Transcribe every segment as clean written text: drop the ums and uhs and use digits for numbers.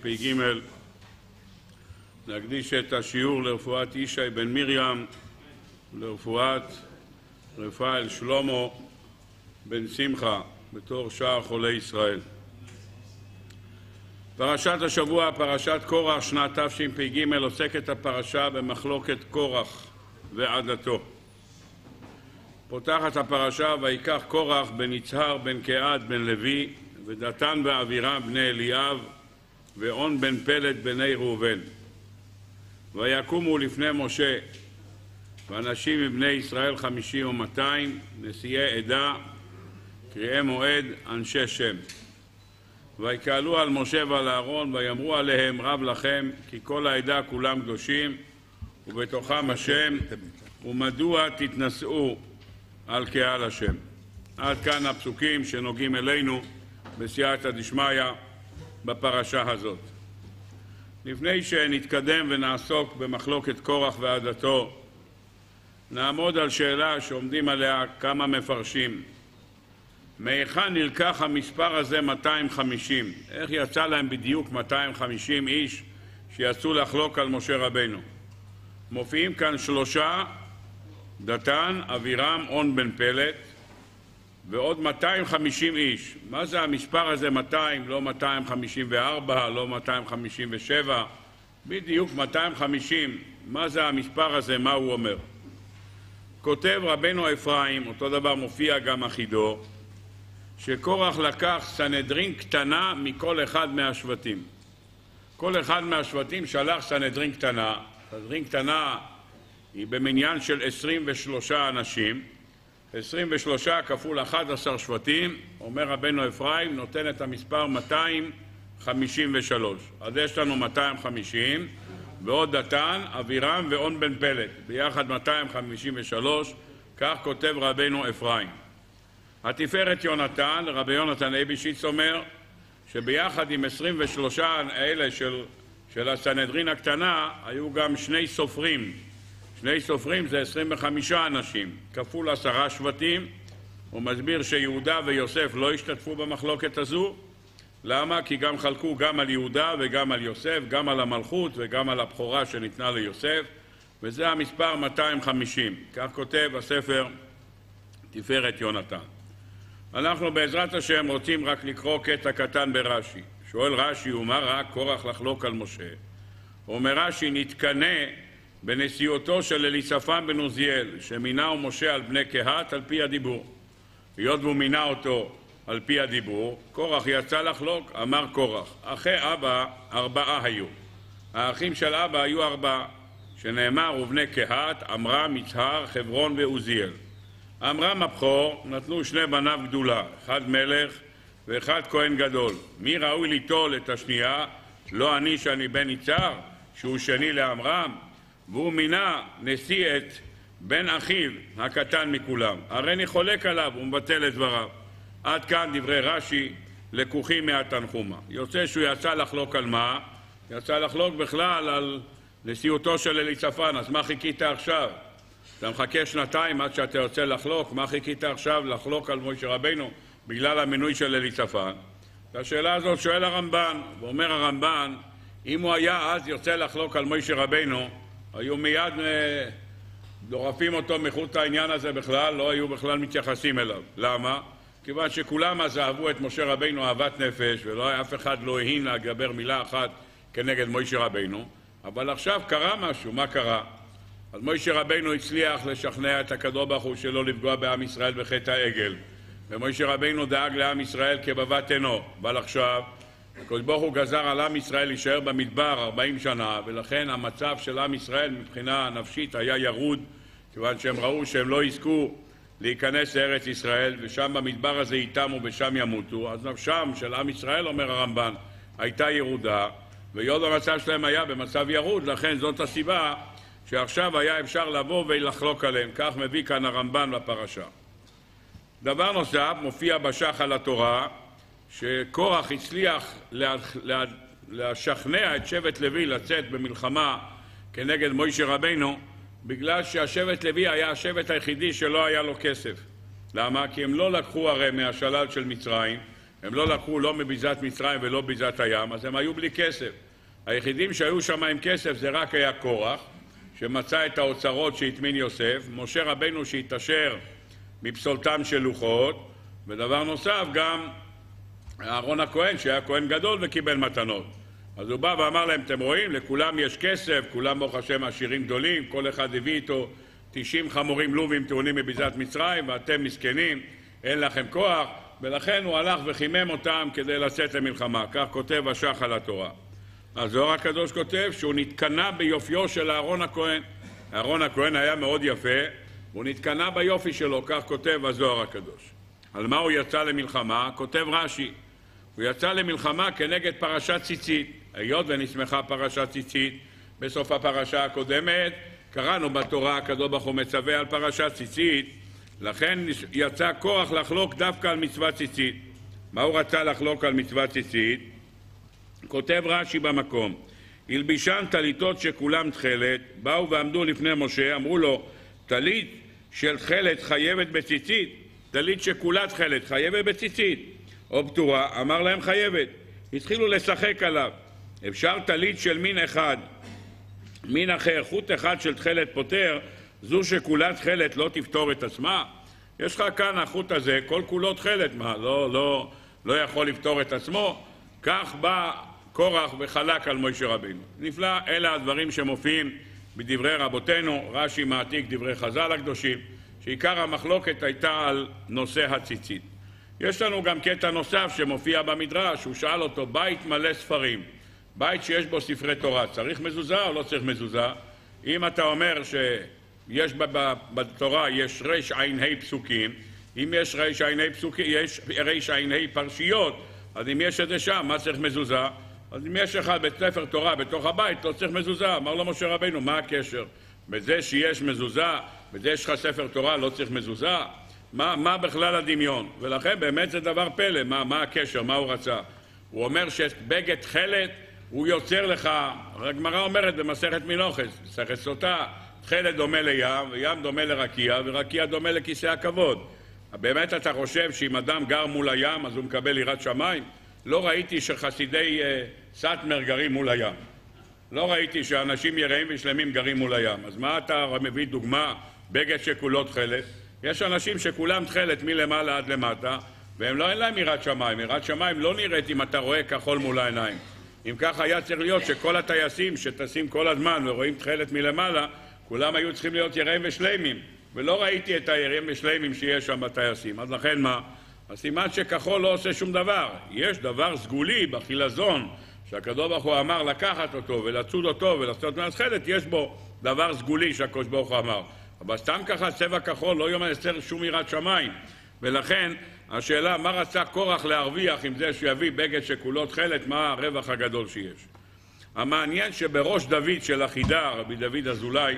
תשפ"ג. נקדיש את השיעור לרפואת ישי בן מרים ולרפואת רפאל שלמה בן שמחה בתור שאר חולי ישראל. פרשת השבוע, פרשת קורח, שנת תשפ"ג, עוסקת הפרשה במחלוקת קורח ועדתו. פותחת הפרשה: ויקח קורח בן יצהר בן קהת בן לוי ודתן ואבירם בני אליאב ואון בן פלט בני ראובן, ויקומו לפני משה ואנשים מבני ישראל 50 ו200 נשיאי עדה קריאי מועד אנשי שם, ויקהלו על משה ועל אהרון ויאמרו עליהם רב לכם כי כל העדה כולם קדושים ובתוכם השם, ומדוע תתנשאו על קהל השם. עד כאן הפסוקים שנוגעים אלינו בסייעתא דשמיא בפרשה הזאת. לפני שנתקדם ונעסוק במחלוקת קורח ועדתו, נעמוד על שאלה שעומדים עליה כמה מפרשים. מהיכן נלקח המספר הזה 250? איך יצא להם בדיוק 250 איש שיצאו לחלוק על משה רבנו? מופיעים כאן שלושה: דתן, אבירם, און בן פלט, ועוד 250 איש. מה זה המספר הזה 200? לא 254, לא 257, בדיוק 250. מה זה המספר הזה? מה הוא אומר? כותב רבנו אפרים, אותו דבר מופיע גם אחידו, שקורח לקח סנהדרין קטנה מכל אחד מהשבטים. כל אחד מהשבטים שלח סנהדרין קטנה. סנהדרין קטנה היא במניין של 23 אנשים. 23 כפול 11 שבטים, אומר רבנו אפרים, נותן את המספר 253. אז יש לנו 250, ועוד דתן, אבירם ואון בן פלט, ביחד 253, כך כותב רבנו אפרים. התפארת יונתן, רבי יונתן אייבשיץ, אומר שביחד עם 23 האלה של הסנהדרין הקטנה, היו גם שני סופרים. שני סופרים זה 25 אנשים, כפול 10 שבטים. הוא מסביר שיהודה ויוסף לא השתתפו במחלוקת הזו. למה? כי גם חלקו גם על יהודה וגם על יוסף, גם על המלכות וגם על הבכורה שניתנה ליוסף, וזה המספר 250. כך כותב הספר תפארת יונתן. אנחנו בעזרת השם רוצים רק לקרוא קטע קטן ברש"י. שואל רש"י, ומה ראה קורח לחלוק על משה? אומר רש"י, נתקנה בנשיאותו של אליצפן בן עוזיאל, שמינהו משה על בני קהת על פי הדיבור. היות והוא מינה אותו על פי הדיבור, קורח יצא לחלוק. אמר קורח, אחי אבא 4 היו. האחים של אבא היו 4, שנאמר ובני קהת, עמרם, יצהר, חברון ועוזיאל. עמרם הבכור נתנו 2 בניו גדולה, אחד מלך ואחד כהן גדול. מי ראוי ליטול את השנייה? לא אני שאני בן יצהר, שהוא שני לעמרם? והוא מינה נשיא את בן אחיו הקטן מכולם. הרי אני חולק עליו ומבטל את דבריו. עד כאן דברי רש"י לקוחים מהתנחומה. יוצא שהוא יצא לחלוק על מה? יצא לחלוק בכלל על נשיאותו של אליצפן. אז מה חיכית עכשיו? אתה מחכה 2 עד שאתה יוצא לחלוק. מה חיכית עכשיו לחלוק על משה רבנו בגלל המינוי של אליצפן? השאלה הזאת שואל הרמב"ן, ואומר הרמב"ן, אם הוא היה אז יוצא לחלוק על משה רבנו, היו מיד דורפים אותו מחוץ לעניין הזה בכלל, לא היו בכלל מתייחסים אליו. למה? כיוון שכולם אז אהבו את משה רבנו אהבת נפש, ולא היה אף אחד לא ההין להגבר מילה אחת כנגד משה רבנו. אבל עכשיו קרה משהו. מה קרה? אז משה רבנו הצליח לשכנע את הקדוש ברוך הוא שלא לפגוע בעם ישראל בחטא העגל, ומשה רבנו דאג לעם ישראל כבבת עינו. אבל עכשיו הקדוש ברוך הוא גזר על עם ישראל להישאר במדבר 40 שנה, ולכן המצב של עם ישראל מבחינה נפשית היה ירוד, כיוון שהם ראו שהם לא יזכו להיכנס לארץ ישראל, ושם במדבר הזה איתם ובשם ימותו. אז נפשם של עם ישראל, אומר הרמב"ן, הייתה ירודה, ויוד המצב שלהם היה במצב ירוד. לכן זאת הסיבה שעכשיו היה אפשר לבוא ולחלוק עליהם. כך מביא כאן הרמב"ן בפרשה. דבר נוסף מופיע בשחל התורה, שקורח הצליח לשכנע את שבט לוי לצאת במלחמה כנגד משה רבנו, בגלל שהשבט לוי היה השבט היחידי שלא היה לו כסף. למה? כי הם לא לקחו הרי מהשלל של מצרים, הם לא לקחו לא מביזת מצרים ולא ביזת הים, אז הם היו בלי כסף. היחידים שהיו שם עם כסף זה רק היה קורח, שמצא את האוצרות שהטמין יוסף, משה רבנו שהתעשר מפסולתם של לוחות, ודבר נוסף גם אהרון הכהן שהיה כהן גדול וקיבל מתנות. אז הוא בא ואמר להם, אתם רואים, לכולם יש כסף, כולם ברוך השם עשירים גדולים, כל אחד הביא איתו 90 חמורים לובים טעונים מביזת מצרים, ואתם מסכנים, אין לכם כוח, ולכן הוא הלך וחימם אותם כדי לצאת למלחמה. כך כותב השח על התורה. הזוהר הקדוש כותב שהוא נתקנה ביופיו של אהרון הכהן. אהרון הכהן היה מאוד יפה, הוא נתקנה ביופי שלו, כך כותב הזוהר הקדוש. על מה הוא יצא למלחמה? כותב רש"י. הוא יצא למלחמה כנגד פרשת ציצית. היות ונסמכה פרשת ציצית, בסוף הפרשה הקודמת, קראנו בתורה, הקדוש ברוך הוא מצווה על פרשת ציצית, לכן יצא קורח לחלוק דווקא על מצוות ציצית. מה הוא רצה לחלוק על מצוות ציצית? כותב רש"י במקום, הלבישן טליתות שכולם תכלת, באו ועמדו לפני משה, אמרו לו, טלית של תכלת חייבת בציצית, טלית שכולה תכלת חייבת בציצית, או פטורה, אמר להם חייבת. התחילו לשחק עליו. אפשר טלית של מין אחד, מין אחר, חוט אחד של תכלת פותר, זו שכולה תכלת לא תפתור את עצמה? יש לך כאן החוט הזה, כל כולו תכלת, מה, לא יכול לפתור את עצמו? כך בא קורח וחלק על משה רבינו. נפלא, אלה הדברים שמופיעים בדברי רבותינו, רש"י מעתיק דברי חז"ל הקדושים, שעיקר המחלוקת הייתה על נושא הציצית. יש לנו גם קטע נוסף שמופיע במדרש, הוא שאל אותו, בית מלא ספרים, בית שיש בו ספרי תורה, צריך מזוזה או לא צריך מזוזה? אם אתה אומר שיש בתורה יש רש עיני פסוקים, אם יש רש עיני פסוקים, יש רש עיני פרשיות, אז אם יש את זה שם, מה צריך מזוזה? אז אם יש אחד בית ספר תורה בתוך הבית, לא צריך מזוזה. אמר לו משה רבינו, מה הקשר? בזה שיש מזוזה, בזה יש לך ספר תורה, לא צריך מזוזה? מה בכלל הדמיון? ולכן באמת זה דבר פלא, מה הקשר, מה הוא רצה? הוא אומר שבגד תכלת הוא יוצר לך, הגמרא אומרת במסכת מנוחס, מסכת סוטה, תכלת דומה לים, וים דומה לרקיע, ורקיע דומה לכיסא הכבוד. באמת אתה חושב שאם אדם גר מול הים אז הוא מקבל יראת שמיים? לא ראיתי שחסידי סאטמר גרים מול הים. לא ראיתי שאנשים יראים ושלמים גרים מול הים. אז מה אתה מביא דוגמה? בגד שכולו תכלת. יש אנשים שכולם תכלת מלמעלה עד למטה, והם לא אין להם יראת שמיים. יראת שמיים לא נראית אם אתה רואה כחול מול העיניים. אם כך היה צריך להיות שכל הטייסים שטסים כל הזמן ורואים תכלת מלמעלה, כולם היו צריכים להיות יראים ושלמים. ולא ראיתי את היראים ושלמים שיש שם בטייסים. אז לכן מה? הסימן שכחול לא עושה שום דבר. יש דבר סגולי בחילזון, שהקדוש ברוך הוא אמר לקחת אותו ולצוד אותו ולעשות מהתכלת, יש בו דבר סגולי שהקדוש ברוך הוא אמר. אבל סתם ככה צבע כחול לא יוצר שום יראת שמיים. ולכן השאלה מה רצה קורח להרוויח עם זה שיביא בגד שכולו תכלת, מה הרווח הגדול שיש. המעניין שבראש דוד של החידה, רבי דוד אזולאי,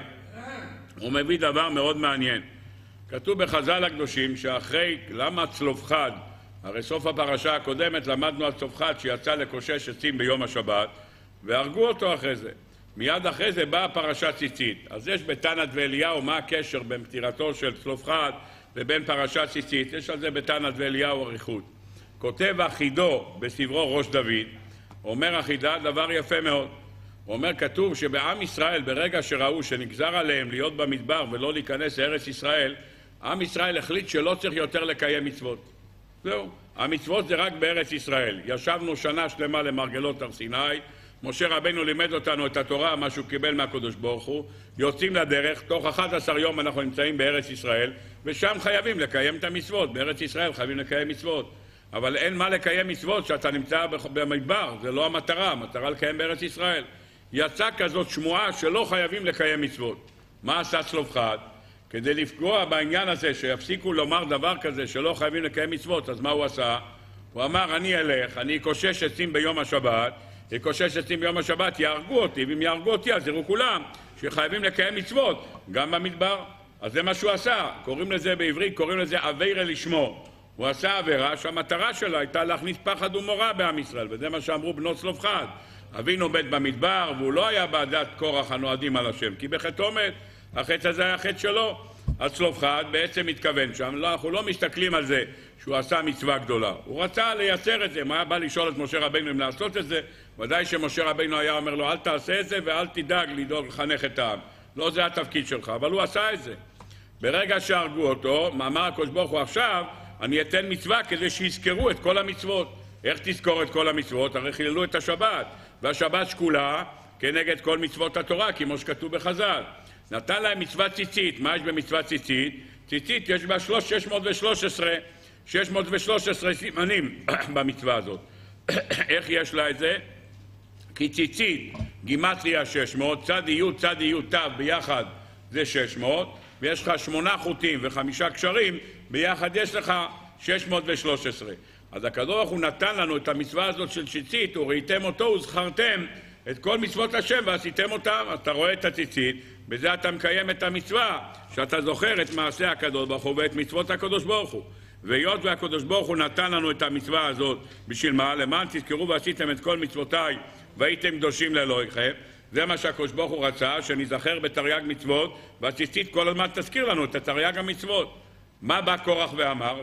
הוא מביא דבר מאוד מעניין. כתוב בחז"ל הקדושים שאחרי, למה צלופחד? הרי סוף הפרשה הקודמת למדנו על צלופחד שיצא לקושש עצים ביום השבת, והרגו אותו אחרי זה. מיד אחרי זה באה פרשת ציצית. אז יש בתנת ואליהו מה הקשר בין פטירתו של צלופחד לבין פרשת ציצית. יש על זה בתנת ואליהו אריכות. כותב החידו בספרו ראש דוד, אומר החידה דבר יפה מאוד. הוא אומר, כתוב שבעם ישראל ברגע שראו שנגזר עליהם להיות במדבר ולא להיכנס לארץ ישראל, עם ישראל החליט שלא צריך יותר לקיים מצוות. זהו, המצוות זה רק בארץ ישראל. ישבנו שנה שלמה למרגלות הר סיני, משה רבנו לימד אותנו את התורה, מה שהוא קיבל מהקדוש ברוך הוא, יוצאים לדרך, תוך 11 יום אנחנו נמצאים בארץ ישראל, ושם חייבים לקיים את המצוות, בארץ ישראל חייבים לקיים מצוות. אבל אין מה לקיים מצוות שאתה נמצא במדבר, זה לא המטרה, המטרה לקיים בארץ ישראל. יצא כזאת שמועה שלא חייבים לקיים מצוות. מה עשה צלופחד? כדי לפגוע בעניין הזה שיפסיקו לומר דבר כזה שלא חייבים לקיים מצוות, אז מה הוא עשה? הוא אמר, אני אלך, אני אקושש עצים ביום השבת, אקושש עצים ביום השבת, יהרגו אותי, ואם יהרגו אותי אז יראו כולם שחייבים לקיים מצוות, גם במדבר. אז זה מה שהוא עשה, קוראים לזה בעברית, קוראים לזה עבירה לשמו. הוא עשה עבירה שהמטרה שלה הייתה להכניס פחד ומורא בעם ישראל, וזה מה שאמרו בנות צלופחד. אבינו מת במדבר, והוא לא היה בעדת קורח הנועדים על השם, כי בחטא מת, החטא הזה היה חטא שלו. הצלופחד בעצם מתכוון שם, אנחנו לא מסתכלים על זה שהוא עשה מצווה גדולה. הוא רצה לייצר את זה, אם היה בא לשאול את משה רבינו אם לעשות את זה, ודאי שמשה רבינו היה אומר לו, אל תעשה את זה ואל תדאג לדאוג לחנך את העם. לא זה התפקיד שלך, אבל הוא עשה את זה. ברגע שהרגו אותו, אמר הקדוש ברוך הוא עכשיו, אני אתן מצווה כדי שיזכרו את כל המצוות. איך תזכור את כל המצוות? הרי חיללו את השבת, והשבת שקולה כנגד כל מצוות התורה, כמו שכתוב בחז"ל. נתן להם מצוות ציצית. מה יש במצוות ציצית? ציצית יש בה 613 סימנים במצווה הזאת. איך יש לה את זה? כי ציצית, גימטריה 600, צד י' צד י' ת' ביחד זה 600, ויש לך 8 חוטים ו5 קשרים, ביחד יש לך 613. אז הקדוש ברוך הוא נתן לנו את המצווה הזאת של ציצית, וראיתם אותו וזכרתם את כל מצוות השם ועשיתם אותם. אתה רואה את הציצית, בזה אתה מקיים את המצווה, שאתה זוכר את מעשה הקדוש ברוך הוא ואת מצוות הקדוש ברוך הוא. והיות והקדוש ברוך הוא נתן לנו את המצווה הזאת, בשביל מה? למען תזכרו ועשיתם את כל מצוותיי והייתם קדושים לאלוהיכם. זה מה שהקדוש ברוך הוא רצה, שנזכר בתרי"ג מצוות, והציצית כל הזמן תזכיר לנו את תרי"ג המצוות. מה בא קורח ואמר?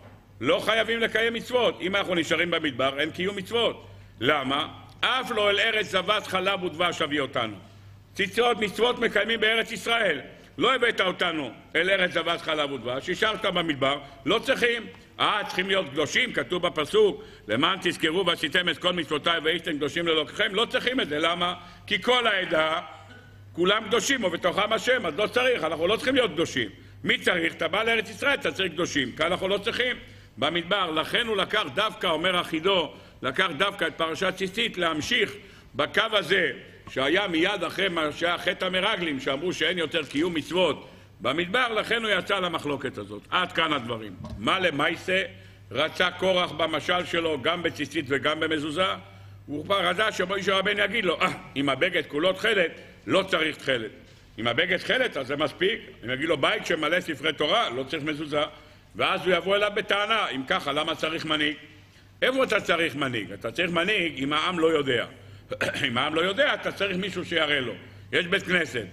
לא חייבים לקיים מצוות. אם אנחנו נשארים במדבר, אין קיום מצוות. למה? אף לא אל ארץ זבת חלב ודבש הביא אותנו. ציצות מצוות מקיימים בארץ ישראל. לא הבאת אותנו אל ארץ זבת חלב ודבש, השארת במדבר, לא צריכים. צריכים להיות קדושים, כתוב בפסוק, למען תזכרו ועשיתם את כל מצוותיי והייתם קדושים לאלוהיכם. לא צריכים את זה. למה? כי כל העדה, כולם קדושים ובתוכם השם, אז לא צריך, אנחנו לא צריכים להיות קדושים. מי צריך? אתה בא לארץ ישראל, אתה צריך קדושים. כאן אנחנו לא צריכים. במדבר, לכן הוא לקח דווקא, אומר אחידו, לקח דווקא את פרשת ציצית להמשיך בקו הזה, שהיה מיד אחרי מה שהיה חטא המרגלים, שאמרו שאין יותר קיום מצוות במדבר, לכן הוא יצא למחלוקת הזאת. עד כאן הדברים. מה למעשה רצה קורח במשל שלו, גם בציצית וגם במזוזה? הוא כבר רצה שמשה רבנו יגיד לו, אם הבגד כולו תכלת, לא צריך תכלת. אם הבגד תכלת, אז זה מספיק. אם יגיד לו, בית שמלא ספרי תורה, לא צריך מזוזה. ואז הוא יבוא אליו בטענה, אם ככה, למה צריך מנהיג? איפה אתה צריך מנהיג? אתה צריך מנהיג אם העם לא יודע. אם העם לא יודע, אתה צריך מישהו שיראה לו. יש בית כנסת,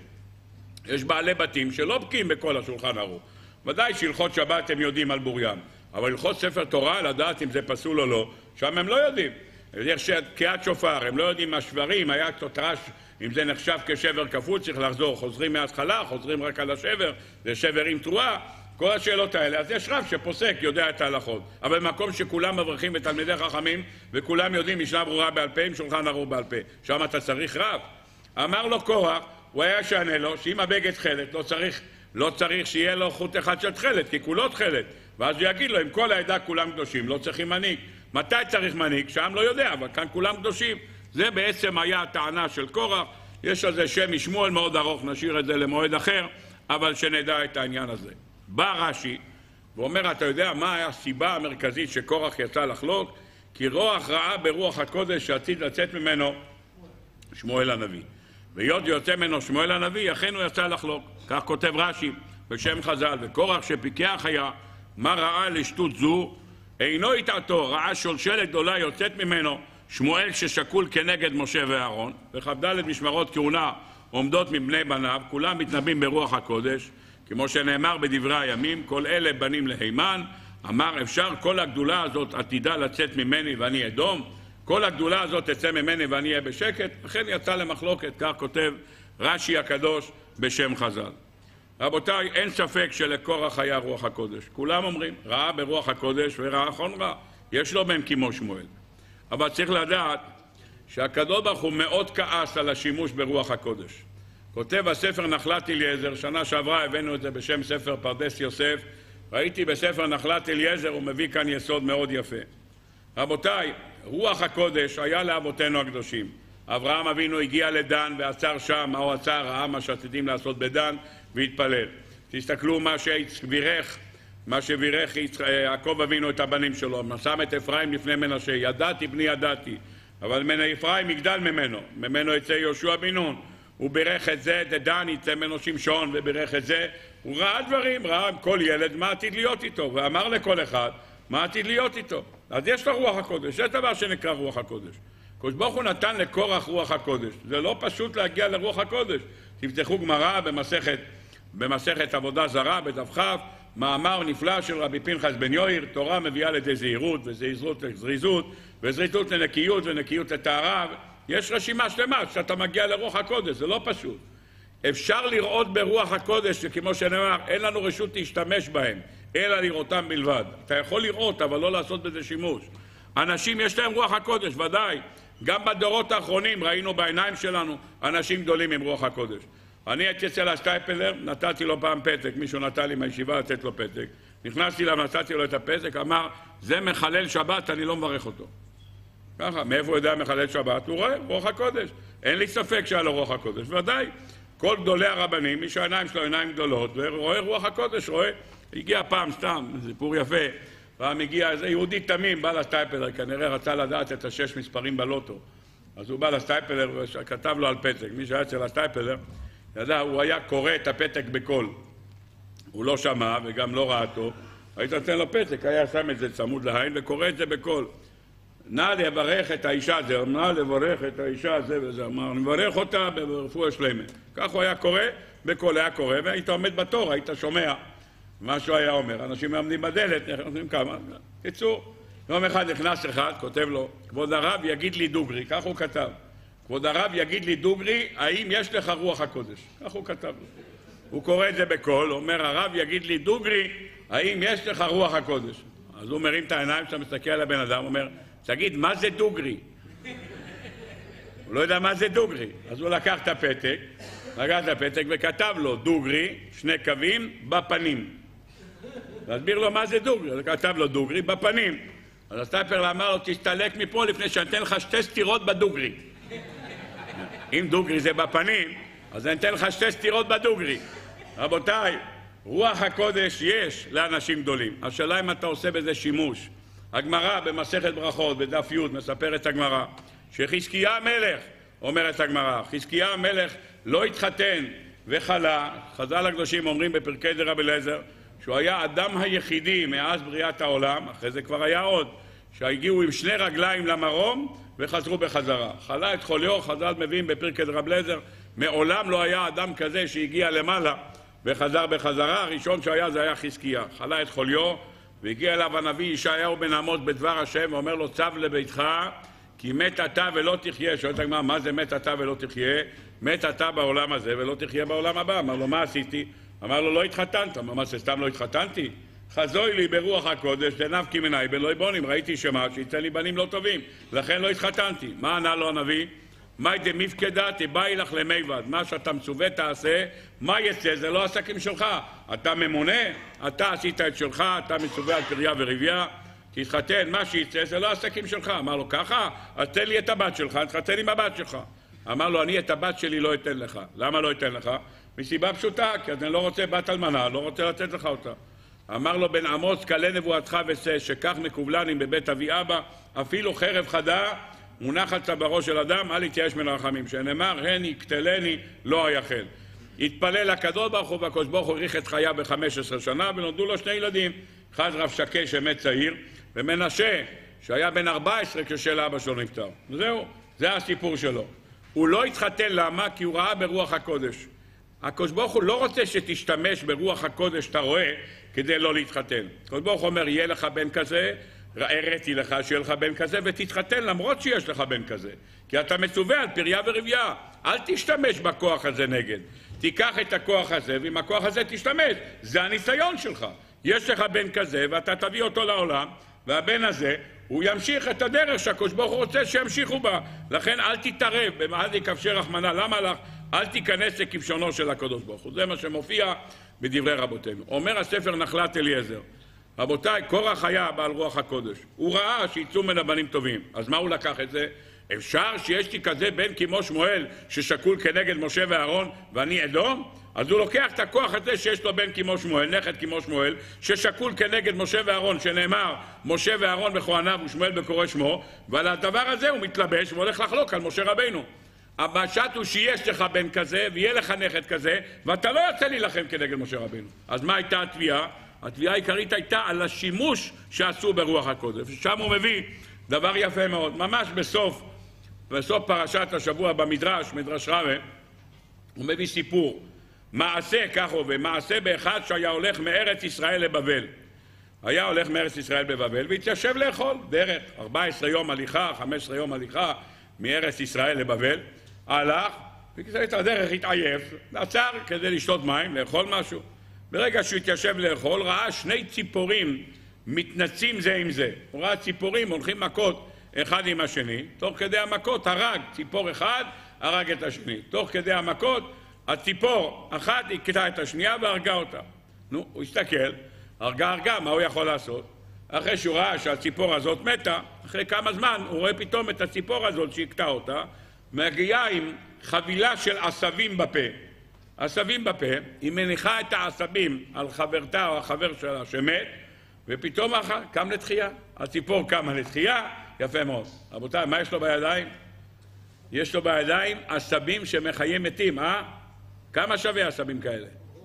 יש בעלי בתים שלא בקיאים בכל השולחן ערוך. ודאי שהלכות שבת הם יודעים על בוריים, אבל הלכות ספר תורה, לדעת אם זה פסול או לא, שם הם לא יודעים. יש תקיעת שופר, הם לא יודעים מה שברים, היה תותרש, אם זה נחשב כשבר כפול, צריך לחזור, חוזרים מההתחלה, חוזרים רק על השבר, זה שבר עם תרועה. כל השאלות האלה, אז יש רב שפוסק, יודע את ההלכות. אבל במקום שכולם מברכים בתלמידי חכמים, וכולם יודעים משנה ברורה בעל פה, עם שולחן ערוך בעל פה. שם אתה צריך רב. אמר לו קורח, הוא היה שענה לו, שאם הבגד תכלת, לא צריך שיהיה לו חוט אחד של תכלת, כי כולו תכלת. ואז הוא יגיד לו, אם כל העדה כולם קדושים, לא צריכים מנהיג. מתי צריך מנהיג? שם לא יודע, אבל כאן כולם קדושים. זה בעצם היה הטענה של קורח. יש על זה שם משמואל מאוד ארוך, נשאיר את זה למועד אחר, אבל שנדע את העניין הזה. בא רש"י ואומר, אתה יודע מה היה הסיבה המרכזית שקורח יצא לחלוק? כי רוח ראה ברוח הקודש שעתיד לצאת ממנו שמואל הנביא. והיות יוצא ממנו שמואל הנביא, אכן הוא יצא לחלוק. כך כותב רש"י בשם חז"ל. וקורח שפיקח היה, מה ראה לשטות זו? אינו יטעתו, ראה שולשלת גדולה יוצאת ממנו, שמואל ששקול כנגד משה ואהרון, וכ"ד משמרות כהונה עומדות מבני בניו, כולם מתנבאים ברוח הקודש, כמו שנאמר בדברי הימים, כל אלה בנים להימן, אמר אפשר כל הגדולה הזאת עתידה לצאת ממני ואני אדום, כל הגדולה הזאת תצא ממני ואני אהיה בשקט, לכן יצא למחלוקת, כך כותב רש"י הקדוש בשם חז"ל. רבותיי, אין ספק שלקורח היה רוח הקודש, כולם אומרים, ראה ברוח הקודש וראה חונרה, יש לו בהם כמו שמואל. אבל צריך לדעת שהקדוש ברוך הוא מאוד כעס על השימוש ברוח הקודש. כותב הספר נחלת אליעזר, שנה שעברה הבאנו את זה בשם ספר פרדס יוסף, ראיתי בספר נחלת אליעזר, הוא מביא כאן יסוד מאוד יפה. רבותיי, רוח הקודש היה לאבותינו הקדושים. אברהם אבינו הגיע לדן ועצר שם, מה הוא עצר? ראה מה שעתידים לעשות בדן והתפלל. תסתכלו מה שבירך יעקב אבינו את הבנים שלו, שם את אפרים לפני מנשה, ידעתי בני ידעתי, אבל מן אפרים יגדל ממנו יצא יהושע בן נון. הוא בירך את זה, דדן יצא ממנו שמשון, ובירך את זה. הוא ראה דברים, ראה כל ילד מה עתיד להיות איתו, ואמר לכל אחד מה עתיד להיות איתו. אז יש לו רוח הקודש, זה דבר שנקרא רוח הקודש. הקדוש ברוך הוא נתן לקורח רוח הקודש. זה לא פשוט להגיע לרוח הקודש. תפתחו גמרא במסכת במסכת עבודה זרה, בדף כ', מאמר נפלא של רבי פנחס בן יאיר, תורה מביאה לידי זהירות, וזהירות לזריזות, וזריזות לנקיות, ונקיות לטהרה. יש רשימה שלמה שאתה מגיע לרוח הקודש, זה לא פשוט. אפשר לראות ברוח הקודש, שכמו שנאמר, אין לנו רשות להשתמש בהם, אלא לראותם בלבד. אתה יכול לראות, אבל לא לעשות בזה שימוש. אנשים יש להם רוח הקודש, ודאי. גם בדורות האחרונים ראינו בעיניים שלנו אנשים גדולים עם רוח הקודש. אני הייתי אצל השטייפלר, נתתי לו פעם פתק, מישהו נתן לי מהישיבה לתת לו פתק. נכנסתי אליו, נתתי לו את הפתק, אמר, זה מחלל שבת, אני לא מברך אותו. ככה, מאיפה הוא יודע מחלל שבת? הוא רואה, רוח הקודש. אין לי ספק שהיה לו רוח הקודש, ודאי. כל גדולי הרבנים, מי שהעיניים שלו עיניים גדולות, ורואה רוח הקודש, רואה. הגיע פעם סתם, סיפור יפה. פעם הגיע איזה יהודי תמים, בא לשטייפלר, כנראה רצה לדעת את 6 מספרים בלוטו. אז הוא בא לשטייפלר וכתב לו על פתק. מי שהיה אצל השטייפלר, ידע, הוא היה קורא את הפתק בקול. הוא לא שמע וגם לא ראה אותו. היית נותן לו פתק, היה שם את זה צמוד לעין וקורא את זה בקול. נא לברך את האישה הזה, נא לברך את האישה הזה וזה, אמר, נברך אותה ברפואה שלמה. כך הוא היה קורא, בקול היה קורא, והיית עומד בתור, היית שומע מה שהוא היה אומר. אנשים עומדים בדלת, נכנסים כמה, קיצור. יום אחד נכנס אחד, כותב לו, כבוד הרב יגיד לי דוגרי, כך הוא כתב. כבוד הרב יגיד לי דוגרי, האם יש לך רוח הקודש? כך הוא כתב לו. הוא קורא את זה בקול, אומר, הרב יגיד לי דוגרי, האם יש לך רוח הקודש? אז הוא מרים את העיניים, שאתה מסתכל על הבן אדם, אומר, תגיד, מה זה דוגרי? הוא לא יודע מה זה דוגרי. אז הוא לקח את הפתק, וכתב לו דוגרי, 2 קווים, בפנים. להסביר לו מה זה דוגרי. הוא כתב לו דוגרי, בפנים. אז השטייפלר אמר לו, תסתלק מפה לפני שאני אתן לך 2 סתירות בדוגרי. אם דוגרי זה בפנים, אז אני אתן לך 2 סתירות בדוגרי. רבותיי, רוח הקודש יש לאנשים גדולים. השאלה אם אתה עושה בזה שימוש. הגמרא במסכת ברכות, בדף י' מספרת הגמרא, שחזקיה המלך, אומרת הגמרא, חזקיה המלך לא התחתן וחלה. חז"ל הקדושים אומרים בפרקי דרבי אליעזר, שהוא היה האדם היחידי מאז בריאת העולם, אחרי זה כבר היה עוד, שהגיעו עם 2 רגליים למרום וחזרו בחזרה. חלה את חוליו, חז"ל מביאים בפרקי דרבי אליעזר, מעולם לא היה אדם כזה שהגיע למעלה וחזר בחזרה. הראשון שהיה זה היה חזקיה. חלה את חוליו, והגיע אליו הנביא ישעיהו בן אמוץ בדבר השם, ואומר לו, צב לביתך, כי מת אתה ולא תחיה. שואלת הגמרא, מה זה מת אתה ולא תחיה? מת אתה בעולם הזה ולא תחיה בעולם הבא. אמר לו, מה עשיתי? אמר לו, לא התחתנת. אמר, מה, סתם לא התחתנתי? חזוי לי ברוח הקודש, דנפקי מנהי בלא יבונים. ראיתי שיצא לי בנים לא טובים, לכן לא התחתנתי. מה ענה לו הנביא? מאי דמפקדה תבאי לך למיבד. מה שאתה מצווה תעשה, מה יצא? זה לא עסקים שלך. אתה ממונה, אתה עשית את שלך, אתה מצווה על פריה ורבייה, תתחתן, מה שיצא זה לא עסקים שלך. אמר לו, ככה? אז תן לי את הבת שלך, תתחתן עם הבת שלך. אמר לו, אני את הבת שלי לא אתן לך. למה לא אתן לך? מסיבה פשוטה, כי אני לא רוצה בת אלמנה, לא רוצה לתת לך אותה. אמר לו בן אמוץ, כלה נבואתך ושא, שכך מקובלנים בבית אבי אבא, אפילו חרב חדה מונח על צווארו של אדם, אל יתייאש מן הרחמים, שנאמר, הן יקטלני, לא היחל. התפלל לקדוש ברוך הוא, והקדוש ברוך הוא האריך את חייו ב-15 שנה, ונולדו לו 2 ילדים, אחד רב שקה שמת צעיר, ומנשה, שהיה בן 14 כשל אבא שלו נפטר. זהו, זה הסיפור שלו. הוא לא התחתן, למה? כי הוא ראה ברוח הקודש. הקדוש ברוך הוא לא רוצה שתשתמש ברוח הקודש שאתה רואה כדי לא להתחתן. הקדוש ברוך הוא אומר, יהיה לך בן כזה, הראיתי לך שיהיה לך בן כזה, ותתחתן למרות שיש לך בן כזה. כי אתה מצווה על פריה ורבייה. אל תשתמש בכוח הזה נגד. תיקח את הכוח הזה, ועם הכוח הזה תשתמש. זה הניסיון שלך. יש לך בן כזה, ואתה תביא אותו לעולם, והבן הזה, הוא ימשיך את הדרך שהקדוש ברוך הוא רוצה שימשיכו בה. לכן אל תתערב, במעל יקבשי רחמנא, למה לך? אל תיכנס לכבשונו של הקדוש ברוך הוא. זה מה שמופיע בדברי רבותינו. אומר הספר נחלת אליעזר, רבותיי, קורח היה בעל רוח הקודש. הוא ראה שיצאו מן הבנים טובים. אז מה הוא לקח את זה? אפשר שיש לי כזה בן כמו שמואל ששקול כנגד משה ואהרון ואני אדום? אז הוא לוקח את הכוח הזה שיש לו בן כמו שמואל, נכד כמו שמואל, ששקול כנגד משה ואהרון, שנאמר משה ואהרון בכהניו ושמואל בקורא שמו, ועל הדבר הזה הוא מתלבש והולך לחלוק על משה רבינו. המשט הוא שיש לך בן כזה ויהיה לך נכד כזה, ואתה לא יוצא להילחם כנגד משה רבינו. אז מה הייתה התביעה? התביעה העיקרית הייתה על השימוש שעשו ברוח הקודש. שם הוא מביא דבר יפה מאוד. ממש בסוף פרשת השבוע במדרש, מדרש רבה, הוא מביא סיפור. מעשה, כך הוא, ומעשה באחד שהיה הולך מארץ ישראל לבבל. היה הולך מארץ ישראל בבבל והתיישב לאכול דרך 14 יום הליכה, 15 יום הליכה מארץ ישראל לבבל. הלך, וכזה הדרך התעייף, עצר כדי לשתות מים, לאכול משהו. ברגע שהוא התיישב לאכול, ראה שני ציפורים מתנצים זה עם זה. הוא ראה ציפורים הולכים מכות אחד עם השני, תוך כדי המכות הרג ציפור אחד, הרג את השני. תוך כדי המכות הציפור אחת הכתה את השנייה והרגה אותה. נו, הוא הסתכל, הרגה, מה הוא יכול לעשות? אחרי שהוא ראה שהציפור הזאת מתה, אחרי כמה זמן הוא רואה פתאום את הציפור הזאת שהכתה אותה, מגיעה עם חבילה של עשבים בפה. עשבים בפה, היא מניחה את העשבים על חברתה או החבר שלה שמת, ופתאום קם לתחייה. הציפור קמה לתחייה, יפה מאוד. רבותיי, מה יש לו בידיים? יש לו בידיים עשבים שמחיים מתים, כמה שווה עשבים כאלה?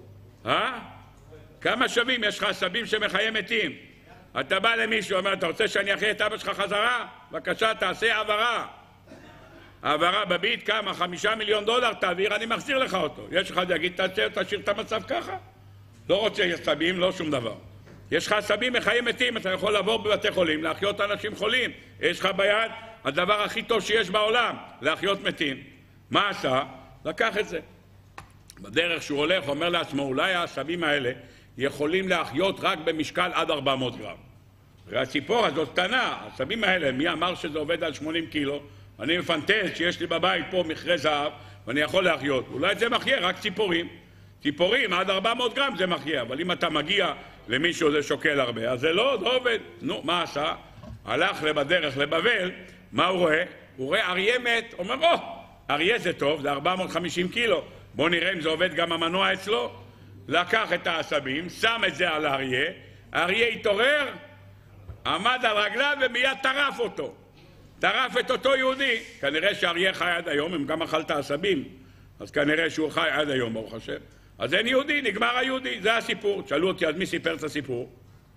כמה שווים? יש לך עשבים שמחיים מתים. אתה בא למישהו, אומר, אתה רוצה שאני אחיה את אבא שלך חזרה? בבקשה, תעשה העברה. העברה בביט, כמה? $5 מיליון, תעביר, אני מחזיר לך אותו. יש לך להגיד, תשאיר את המצב ככה? לא רוצה עשבים, לא שום דבר. יש לך עשבים מחיים מתים, אתה יכול לעבור בבתי חולים, להחיות אנשים חולים. יש לך ביד הדבר הכי טוב שיש בעולם, להחיות מתים. מה עשה? לקח את זה. בדרך שהוא הולך, אומר לעצמו, אולי העשבים האלה יכולים להחיות רק במשקל עד 400 גרם. והציפור הזאת קטנה, העשבים האלה, מי אמר שזה עובד על 80 קילו? אני מפנטז שיש לי בבית פה מכרה זהב, ואני יכול להחיות. אולי זה מחיה רק ציפורים. ציפורים עד 400 גרם זה מחיה, אבל אם אתה מגיע למישהו זה שוקל הרבה, אז זה לא עובד. נו, מה עשה? הלך בדרך לבבל, מה הוא רואה? הוא רואה אריה מת, אומר, אריה זה טוב, זה 450 קילו. בוא נראה אם זה עובד גם המנוע אצלו. לקח את העשבים, שם את זה על האריה, האריה התעורר, עמד על רגליו ומיד טרף אותו. טרף את אותו יהודי. כנראה שהאריה חי עד היום, אם גם אכל את העשבים, אז כנראה שהוא חי עד היום, ברוך השם. אז אין יהודי, נגמר היהודי, זה הסיפור. שאלו אותי, אז מי סיפר את הסיפור?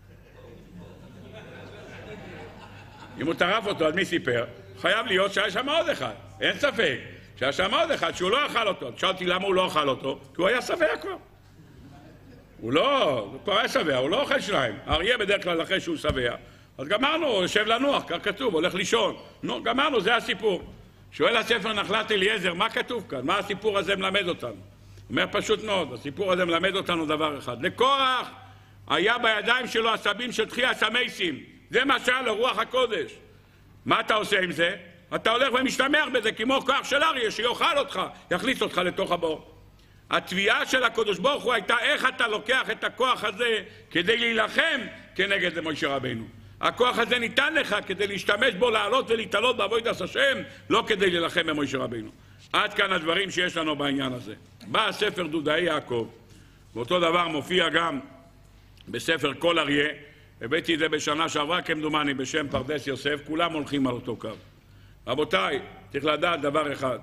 אם הוא טרף אותו, אז מי סיפר? חייב להיות שהיה שם עוד אחד, אין ספק. שהיה שם עוד אחד שהוא לא אכל אותו. שאלתי למה הוא לא אכל אותו? כי הוא היה שבע כבר. הוא כבר היה שבע, הוא לא אוכל שניים. האריה בדרך כלל אחרי שהוא שבע. אז גמרנו, הוא יושב לנוח, כך כתוב, הולך לישון. נו, גמרנו, זה הסיפור. שואל הספר נחלת אליעזר, מה כתוב כאן? מה הסיפור הזה מלמד אותנו? אומר פשוט מאוד, הסיפור הזה מלמד אותנו דבר אחד. לקורח היה בידיים שלו עשבים של תחייה סמייסים. זה מה שהיה לו רוח הקודש. מה אתה עושה עם זה? אתה הולך ומשתמח בזה כמו כוח של אריה שיוכל אותך, יכניס אותך לתוך הבור. התביעה של הקדוש ברוך הוא הייתה איך אתה לוקח את הכוח הזה כדי להילחם כנגד משה רבינו. הכוח הזה ניתן לך כדי להשתמש בו, לעלות ולהתעלות בעבודת השם, לא כדי להילחם במשה רבינו. עד כאן הדברים שיש לנו בעניין הזה. בא הספר דודאי יעקב, ואותו דבר מופיע גם בספר כל אריה, הבאתי את זה בשנה שעברה כמדומני בשם פרדס יוסף, כולם הולכים על אותו קו. רבותיי, צריך לדעת דבר אחד,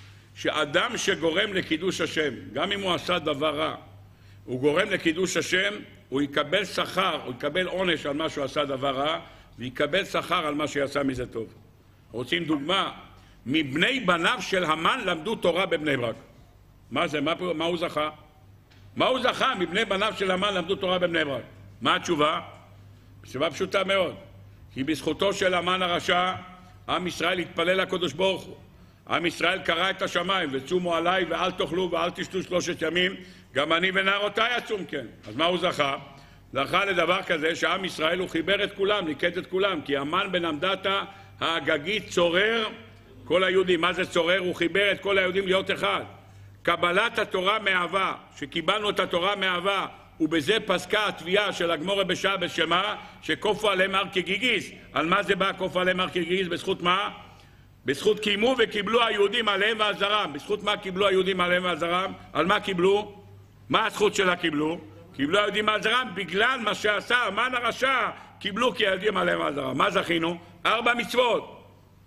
שאדם שגורם לקידוש השם, גם אם הוא עשה דבר רע, הוא גורם לקידוש השם, הוא יקבל שכר, הוא יקבל עונש על מה שהוא עשה דבר רע, ויקבל שכר על מה שיעשה מזה טוב. רוצים דוגמה? מבני בניו של המן למדו תורה בבני ברק. מה זה? מה הוא זכה? מה הוא זכה? מבני בניו של המן למדו תורה בבני ברק. מה התשובה? תשובה פשוטה מאוד. כי בזכותו של המן הרשע, עם ישראל התפלל לקדוש ברוך הוא. עם ישראל קרא את השמיים, וצומו עליי ואל תאכלו ואל תשתו 3 ימים, גם אני ונערותיי אצום כן. אז מה הוא זכה? זכה לדבר כזה שעם ישראל הוא חיבר את כולם, ניקד את כולם, כי המן בן עמדתה האגגית צורר כל היהודים. מה זה צורר? הוא חיבר את כל היהודים להיות אחד. קבלת התורה מאהבה, שקיבלנו את התורה מאהבה, ובזה פסקה התביעה של הגמורה בשבת שמה? שקופו עליהם הר כגיגיס. על מה זה בא קופו עליהם הר כגיגיס? בזכות מה? בזכות קיימו וקיבלו היהודים עליהם ועל זרם. בזכות מה קיבלו היהודים עליהם ועל זרם? על מה קיבלו? מה הזכות שלה קיבלו? קיבלו היהודים על זרם בגלל מה שעשה המן הרשע, קיבלו כי היהודים עליהם ועל זרם. מה זכינו? 4 מצוות.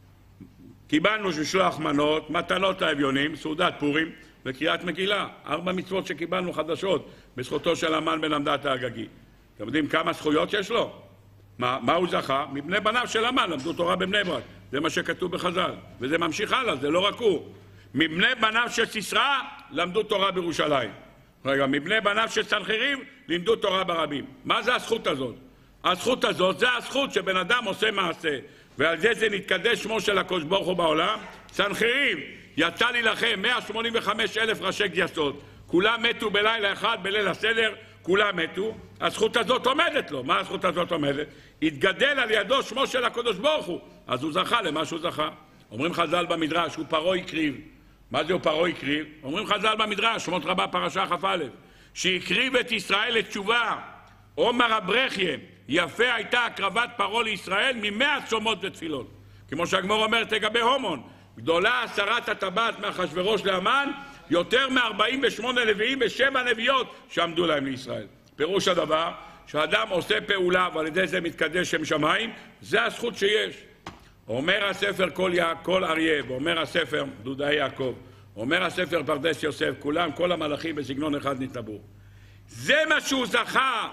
קיבלנו ששלוח מנות, מתנות לאביונים, סעודת פורים וקריאת מגילה. 4 מצוות שקיבלנו חדשות בזכותו של המן בן עמדתה האגגי. אתם יודעים כמה זכויות יש לו? מה הוא זכה? מבני בניו של המן למדו תורה בבני ברק. זה מה שכתוב בחז"ל, וזה ממשיך הלאה, זה לא רק הוא. מבני בניו של סיסרא למדו תורה בירושלים. רגע, מבני בניו של סנחריב לימדו תורה ברבים. מה זה הזכות הזאת? הזכות הזאת זה הזכות שבן אדם עושה מעשה, ועל זה נתקדש שמו של הקדוש ברוך הוא בעולם. סנחריב יצא להילחם 185,000 ראשי גייסות, כולם מתו בלילה אחד, בליל הסדר, כולם מתו. הזכות הזאת עומדת לו. מה הזכות הזאת עומדת? התגדל על ידו שמו של הקדוש ברוך הוא, אז הוא זכה למה שהוא זכה. אומרים חז"ל במדרש, הוא פרעה הקריב. מה זה הוא פרעה הקריב? אומרים חז"ל במדרש, שמות רבה פרשה כ"א, שהקריב את ישראל לתשובה. עומר אברכים, יפה הייתה הקרבת פרעה לישראל מ100 צומות ותפילות. כמו שהגמור אומרת לגבי הומון, גדולה הסרת הטבעת מאחשוורוש להמן, יותר מ48 נביאים ו7 נביאות שעמדו להם לישראל. פירוש הדבר, שאדם עושה פעולה ועל ידי זה מתקדש שם שמיים, זה הזכות שיש. אומר הספר כל אריה, ואומר הספר דודאי יעקב, אומר הספר פרדס יוסף, כולם, כל המלאכים בסגנון אחד נתנבאו. זה מה שהוא זכה,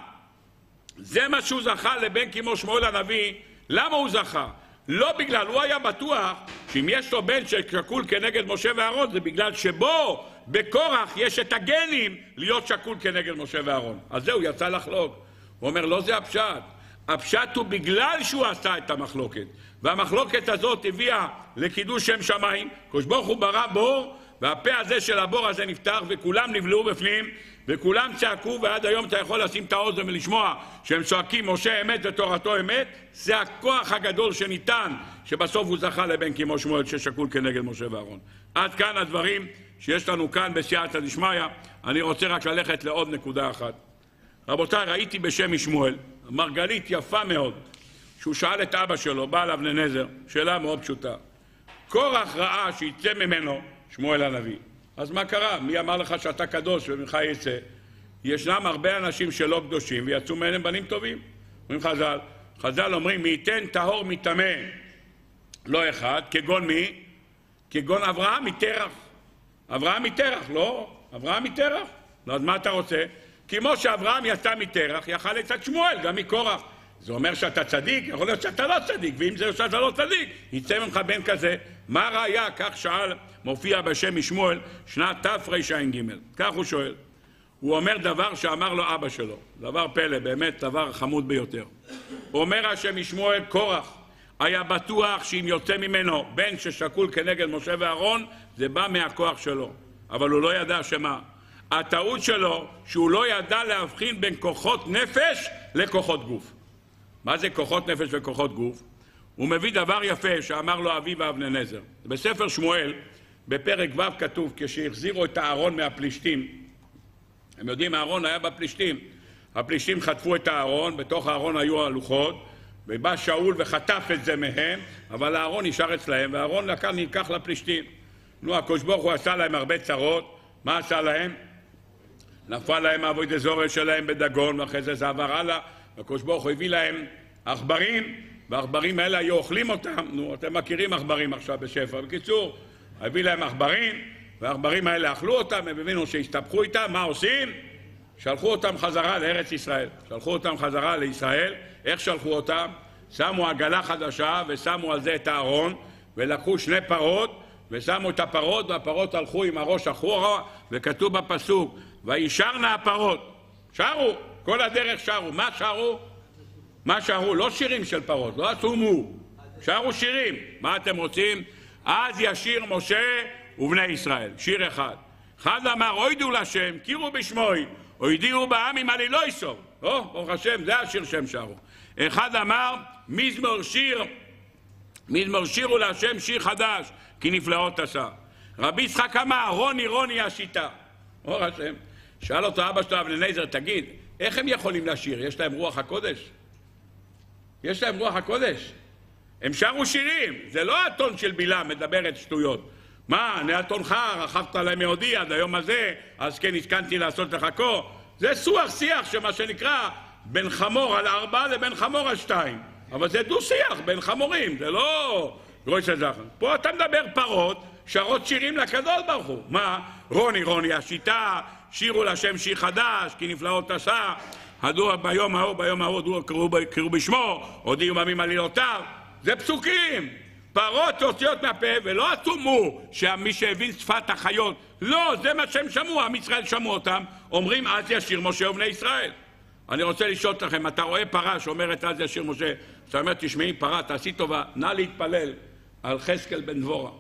זה מה שהוא זכה לבן כמו שמואל הנביא. למה הוא זכה? לא בגלל, הוא היה בטוח שאם יש לו בן שקול כנגד משה ואהרון, זה בגלל שבו בקורח יש את הגנים להיות שקול כנגד משה ואהרון. אז זהו, יצא לחלוק. הוא אומר, לא זה הפשט. הפשט הוא בגלל שהוא עשה את המחלוקת. והמחלוקת הזאת הביאה לקידוש שם שמיים. הקדוש ברוך הוא ברא בור, והפה הזה של הבור הזה נפתח, וכולם נבלעו בפנים, וכולם צעקו, ועד היום אתה יכול לשים את האוזן ולשמוע שהם צועקים משה אמת ותורתו אמת. זה הכוח הגדול שניתן, שבסוף הוא זכה לבן כמו שמואל ששקול כנגד משה ואהרון. עד כאן הדברים שיש לנו כאן בסייעתא דשמיא. אני רוצה רק ללכת לעוד נקודה אחת. רבותיי, ראיתי בשם משמואל, מרגלית יפה מאוד, שהוא שאל את אבא שלו, בעל אבני נזר, שאלה מאוד פשוטה. קורח ראה שיצא ממנו שמואל הנביא. אז מה קרה? מי אמר לך שאתה קדוש וממך יצא? ישנם הרבה אנשים שלא קדושים ויצאו מהם בנים טובים. אומרים חז"ל, חז"ל אומרים, מי ייתן טהור מטמא לא אחד, כגון מי? כגון אברהם מתרח. אברהם מתרח, לא? אברהם מתרח. לא, אז מה אתה רוצה? כמו שאברהם יצא מתרח, יכל לצאת שמואל, גם מקורח. זה אומר שאתה צדיק, יכול להיות שאתה לא צדיק, ואם זה שאתה לא צדיק, יצא ממך בן כזה. מה ראיה? כך שאל, מופיע בשם משמואל, שנת תרע"ג. כך הוא שואל. הוא אומר דבר שאמר לו אבא שלו, דבר פלא, באמת דבר חמוד ביותר. הוא אומר השם משמואל, קורח היה בטוח שאם יוצא ממנו בן ששקול כנגד משה ואהרון, זה בא מהכוח שלו. אבל הוא לא ידע שמה. הטעות שלו שהוא לא ידע להבחין בין כוחות נפש לכוחות גוף. מה זה כוחות נפש וכוחות גוף? הוא מביא דבר יפה שאמר לו אביו אבני נזר. בספר שמואל, בפרק ו' כתוב, כשהחזירו את הארון מהפלישתים, הם יודעים, הארון היה בפלישתים. הפלישתים חטפו את הארון, בתוך הארון היו הלוחות, ובא שאול וחטף את זה מהם, אבל הארון נשאר אצלהם, והארון נלקח לפלישתים. נו, הקדוש ברוך הוא עשה להם הרבה צרות. מה עשה להם? נפל להם עבודת זורע שלהם בדגון, ואחרי זה עבר הלאה. הקדוש ברוך הוא הביא להם עכברים, והעכברים האלה היו אוכלים אותם. נו, אתם מכירים עכברים עכשיו בשפע. בקיצור, הביא להם עכברים, והעכברים האלה אכלו אותם, הם הבינו שהסתבכו איתם. מה עושים? שלחו אותם חזרה לארץ ישראל. שלחו אותם חזרה לישראל. איך שלחו אותם? שמו עגלה חדשה ושמו על זה את הארון, ולקחו 2 פרות, ושמו את הפרות, והפרות הלכו עם הראש אחורה, וכתוב בפסוק, וישרנה הפרות. שרו, כל הדרך שרו. מה שרו? מה שרו? לא שירים של פרות, לא עשו מו. שרו שירים. מה אתם רוצים? אז ישיר משה ובני ישראל. שיר אחד. אחד אמר, אוידו להשם, קירו בשמוי, אוידירו בעמים עלי לא יסור. ברוך השם, זה השיר שהם שרו. אחד אמר, מזמור שירו להשם שיר חדש, כי נפלאות עשה. רבי יצחק אמר, רוני השיטה. ברוך השם. שאל אותו אבא שלו אבני נזר, תגיד, איך הם יכולים לשיר? יש להם רוח הקודש? יש להם רוח הקודש? הם שרו שירים, זה לא הטון של בלעם, מדברת שטויות. מה, נאתונך, רכבת עליהם מעודי עד היום הזה, אז כן הסכנתי לעשות לך כה. זה שיח שמה שנקרא בין חמור על 4 לבין חמור על 2. אבל זה דו שיח בין חמורים, זה לא גרויסא זכר. פה אתה מדבר פרות, שרות שירים לקדוש ברוך הוא. מה? רוני השיטה, שירו להשם שיר חדש, כי נפלאות עשה. הדור ביום ההוא, דור קראו בשמו, הודיעו בעמים עלילותיו. זה פסוקים. פרות תוצאות מהפה, ולא עשו מו, שמי שהבין שפת החיות, לא, זה מה שהם שמעו, עם ישראל שמעו אותם, אומרים אז ישיר משה ובני ישראל. אני רוצה לשאול אתכם, אתה רואה פרה שאומרת אז ישיר משה, אתה אומר, תשמעי פרה, תעשי טובה, נא להתפלל על חזקאל בן דבורה.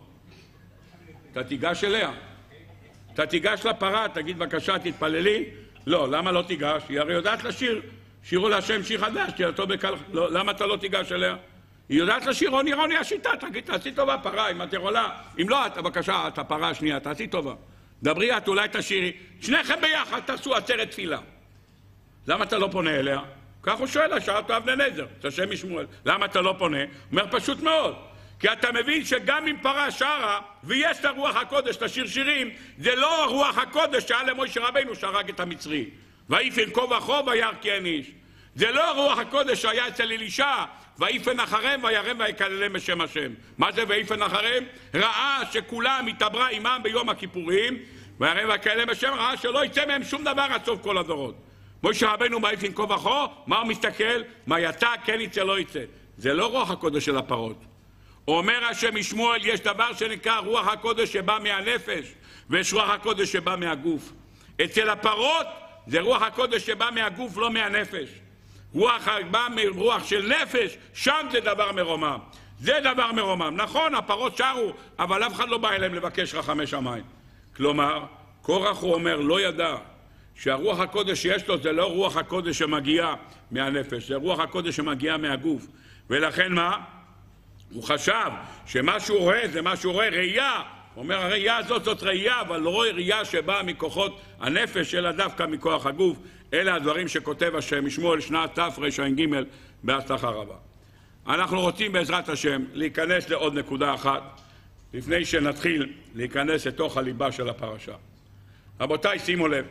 אתה תיגש אליה, אתה תיגש לפרה, תגיד בבקשה תתפללי, לא, למה לא תיגש? היא הרי יודעת לשיר, שירו להשם שיר חדש, תהילתו בקל, לא, למה אתה לא תיגש אליה? היא יודעת לשיר רוני השיטה, תגיד, תעשי טובה פרה, אם את יכולה, אם לא, בבקשה, את הפרה השנייה, תעשי טובה. דברי את, אולי תשירי, שניכם ביחד תעשו עצרת תפילה. למה אתה לא פונה אליה? כך הוא שואל, השארת אבני נזר, את השם משמואל. למה אתה לא פונה? אומר פשוט מאוד. כי אתה מבין שגם אם פרה שרה, ויש לה רוח הקודש לשיר שירים, זה לא רוח הקודש שהיה למשה רבינו שהרג את המצרי. ויפן כה וכה וירא כי אין איש. זה לא רוח הקודש שהיה אצל אלישע, ויפן אחריהם וירם ויקללם בשם השם. מה זה ויפן אחריהם? ראה שכולם התעברה עמם ביום הכיפורים, וירם ויקללם בשם, ראה שלא יצא מהם שום דבר עד סוף כל הדורות. משה רבינו ויפן כה וכה, מה הוא מסתכל? מה יצא, כן יצא, לא יצא. זה לא רוח הקודש של הפרות. אומר השם משמואל, יש דבר שנקרא רוח הקודש שבא מהנפש, ויש רוח הקודש שבא מהגוף. אצל הפרות זה רוח הקודש שבא מהגוף, לא מהנפש. רוח בא מרוח של נפש, שם זה דבר מרומם. זה דבר מרומם. נכון, הפרות שרו, אבל אף אחד לא בא אליהם לבקש רחמי שמיים. כלומר, קורח הוא אומר, לא ידע שהרוח הקודש שיש לו זה לא רוח הקודש שמגיעה מהנפש, זה רוח הקודש שמגיעה מהגוף. ולכן מה? הוא חשב שמה שהוא רואה זה מה שהוא רואה, ראייה. הוא אומר, הראייה הזאת זאת ראייה, אבל לא ראייה שבאה מכוחות הנפש, אלא דווקא מכוח הגוף. אלה הדברים שכותב השם משמואל שנת תרע"ג בהצלחה רבה. אנחנו רוצים בעזרת השם להיכנס לעוד נקודה אחת, לפני שנתחיל להיכנס לתוך הליבה של הפרשה. רבותיי, שימו לב,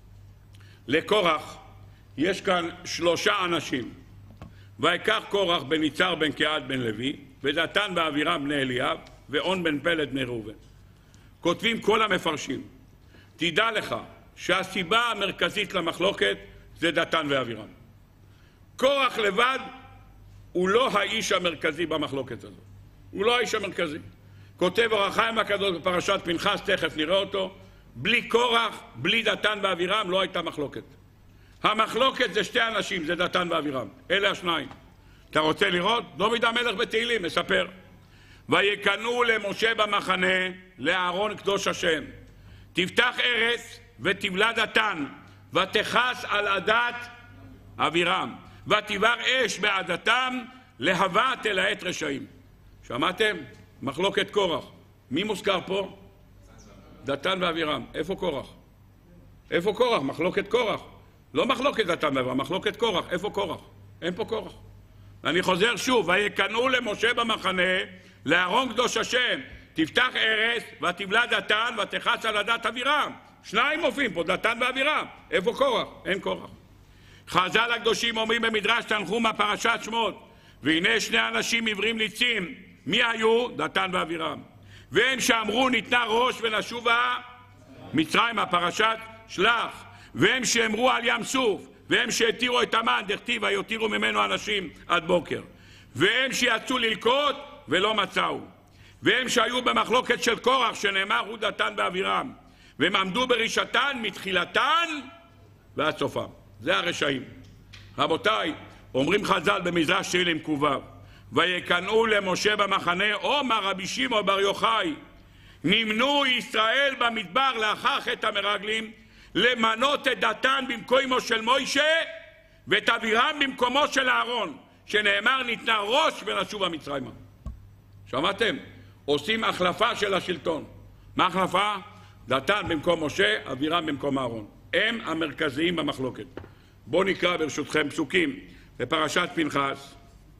לקורח יש כאן 3 אנשים. ויקח קורח בן יצהר בן קהת בן לוי, ודתן ואבירם בני אליאב, ואון בן פלט בני ראובן. כותבים כל המפרשים, תדע לך שהסיבה המרכזית למחלוקת זה דתן ואבירם. קורח לבד הוא לא האיש המרכזי במחלוקת הזאת. הוא לא האיש המרכזי. כותב אור החיים הקדוש בפרשת פנחס, תכף נראה אותו, בלי קורח, בלי דתן ואבירם לא הייתה מחלוקת. המחלוקת זה 2 אנשים, זה דתן ואבירם. אלה השניים. אתה רוצה לראות? דוד המלך בתהילים מספר. ויקנו למשה במחנה לאהרון קדוש השם. תפתח ארץ ותבלע דתן, ותכס על עדת אבירם, ותבער אש בעדתם להבה תלהט רשעים. שמעתם? מחלוקת קורח. מי מוזכר פה? דתן ואבירם. איפה קורח? איפה קורח? מחלוקת קורח. לא מחלוקת דתן ואבירם, מחלוקת קורח. איפה קורח? אין פה קורח. ואני חוזר שוב, ויקנו למשה במחנה לאהרון קדוש השם, תפתח ארץ ותבלע דתן ותכס על עדת אבירם. 2 מופיעים פה, דתן ואבירם. איפה קורח? אין קורח. חז"ל הקדושים אומרים במדרש תנחומא פרשת שמות, והנה 2 אנשים עיוורים ניצים. מי היו? דתן ואבירם. והם שאמרו ניתנה ראש ונשובה מצרים, הפרשת שלח. והם שאמרו על ים סוף, והם שהתירו את המן, דכתיב ויותירו ממנו אנשים עד בוקר. והם שיצאו ללקוט ולא מצאו. והם שהיו במחלוקת של קורח שנאמר הוא דתן ואבירם. והם עמדו ברישתן מתחילתן ועד סופם. זה הרשעים. רבותיי, אומרים חז"ל במדרש תהילים ק"ו, ויקנאו למשה במחנה, אומר רבי שמעון בר יוחאי, נמנו ישראל במדבר לאחר חטא המרגלים למנות את דתן במקומו של מוישה ואת אבירם במקומו של אהרון, שנאמר ניתנה ראש ונשובה מצרימה. שמעתם? עושים החלפה של השלטון. מה החלפה? דתן במקום משה, אבירם במקום אהרון. הם המרכזיים במחלוקת. בואו נקרא ברשותכם פסוקים בפרשת פנחס.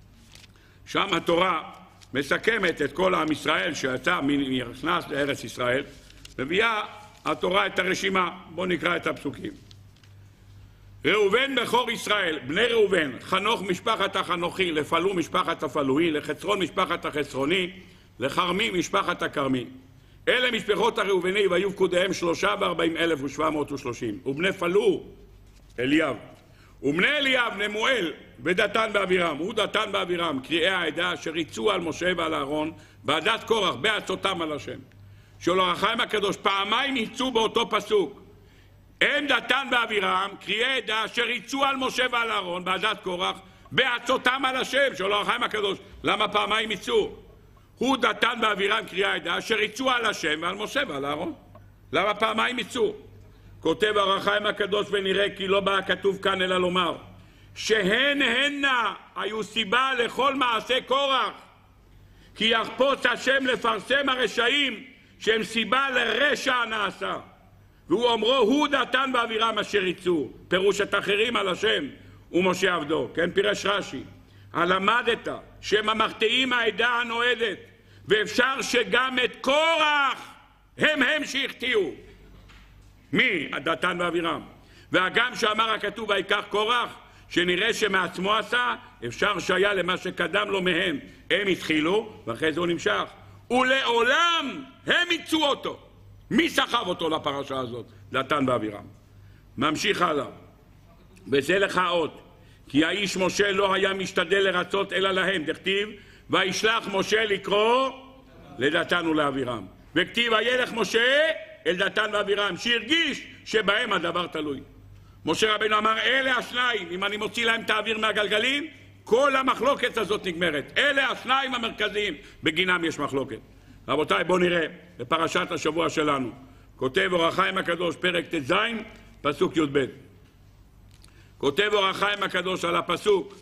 שם התורה מסכמת את כל עם ישראל שיצא נכנס לארץ ישראל, מביאה התורה את הרשימה. בואו נקרא את הפסוקים. ראובן בכור ישראל, בני ראובן, חנוך משפחת החנוכי, לפלו משפחת הפלואי, לחצרון משפחת החצרוני, לחרמי משפחת הכרמי. אלה משפחות הראובני, והיו פקודיהם 43,730. ובני פלו אליאב, ובני אליאב, נמואל ודתן באבירם, הוא דתן באבירם, קריאי העדה אשר ריצו על משה ועל אהרון בעדת קורח, בעצותם על השם. שאול אור החיים הקדוש פעמיים ייצאו באותו פסוק. הם דתן באבירם, קריאי עדה אשר ריצו על משה ועל אהרון בעדת קורח, בעצותם על השם. שאול אור החיים הקדוש, למה פעמיים ייצאו? הוא דתן באבירם, קריאי העדה אשר ריצו על השם ועל משה ועל אהרון. למה פעמיים ייצאו? כותב אור החיים הקדוש, ונראה כי לא בא כתוב כאן אלא לומר שהן הנה היו סיבה לכל מעשה קורח, כי יחפוץ השם לפרסם הרשעים שהם סיבה לרשע הנעשה, והוא אומרו הוא דתן באבירם אשר יצאו, פירוש את אחרים על השם ומשה עבדו. כן, פירש רש"י, הלמדת שהם המחטאים העדה הנועדת, ואפשר שגם את קורח הם שהחטיאו. מי? דתן ואבירם. והגם שאמר הכתוב ויקח קורח, שנראה שמעצמו עשה, אפשר שהיה למה שקדם לו מהם. הם התחילו ואחרי זה הוא נמשך, ולעולם הם יצאו אותו. מי סחב אותו לפרשה הזאת? דתן ואבירם. ממשיך הלאה, וזה לך עוד, כי האיש משה לא היה משתדל לרצות אלא להם, דכתיב וישלח משה לקרוא לדתן ולאבירם, וכתיב וילך משה אל דתן ואבירם, שהרגיש שבהם הדבר תלוי. משה רבינו אמר אלה השניים, אם אני מוציא להם את האוויר מהגלגלים, כל המחלוקת הזאת נגמרת. אלה השניים המרכזיים, בגינם יש מחלוקת. רבותיי, בואו נראה בפרשת השבוע שלנו. כותב אור החיים הקדוש, פרק ט"ז, פסוק י"ב. כותב אור החיים הקדוש על הפסוק,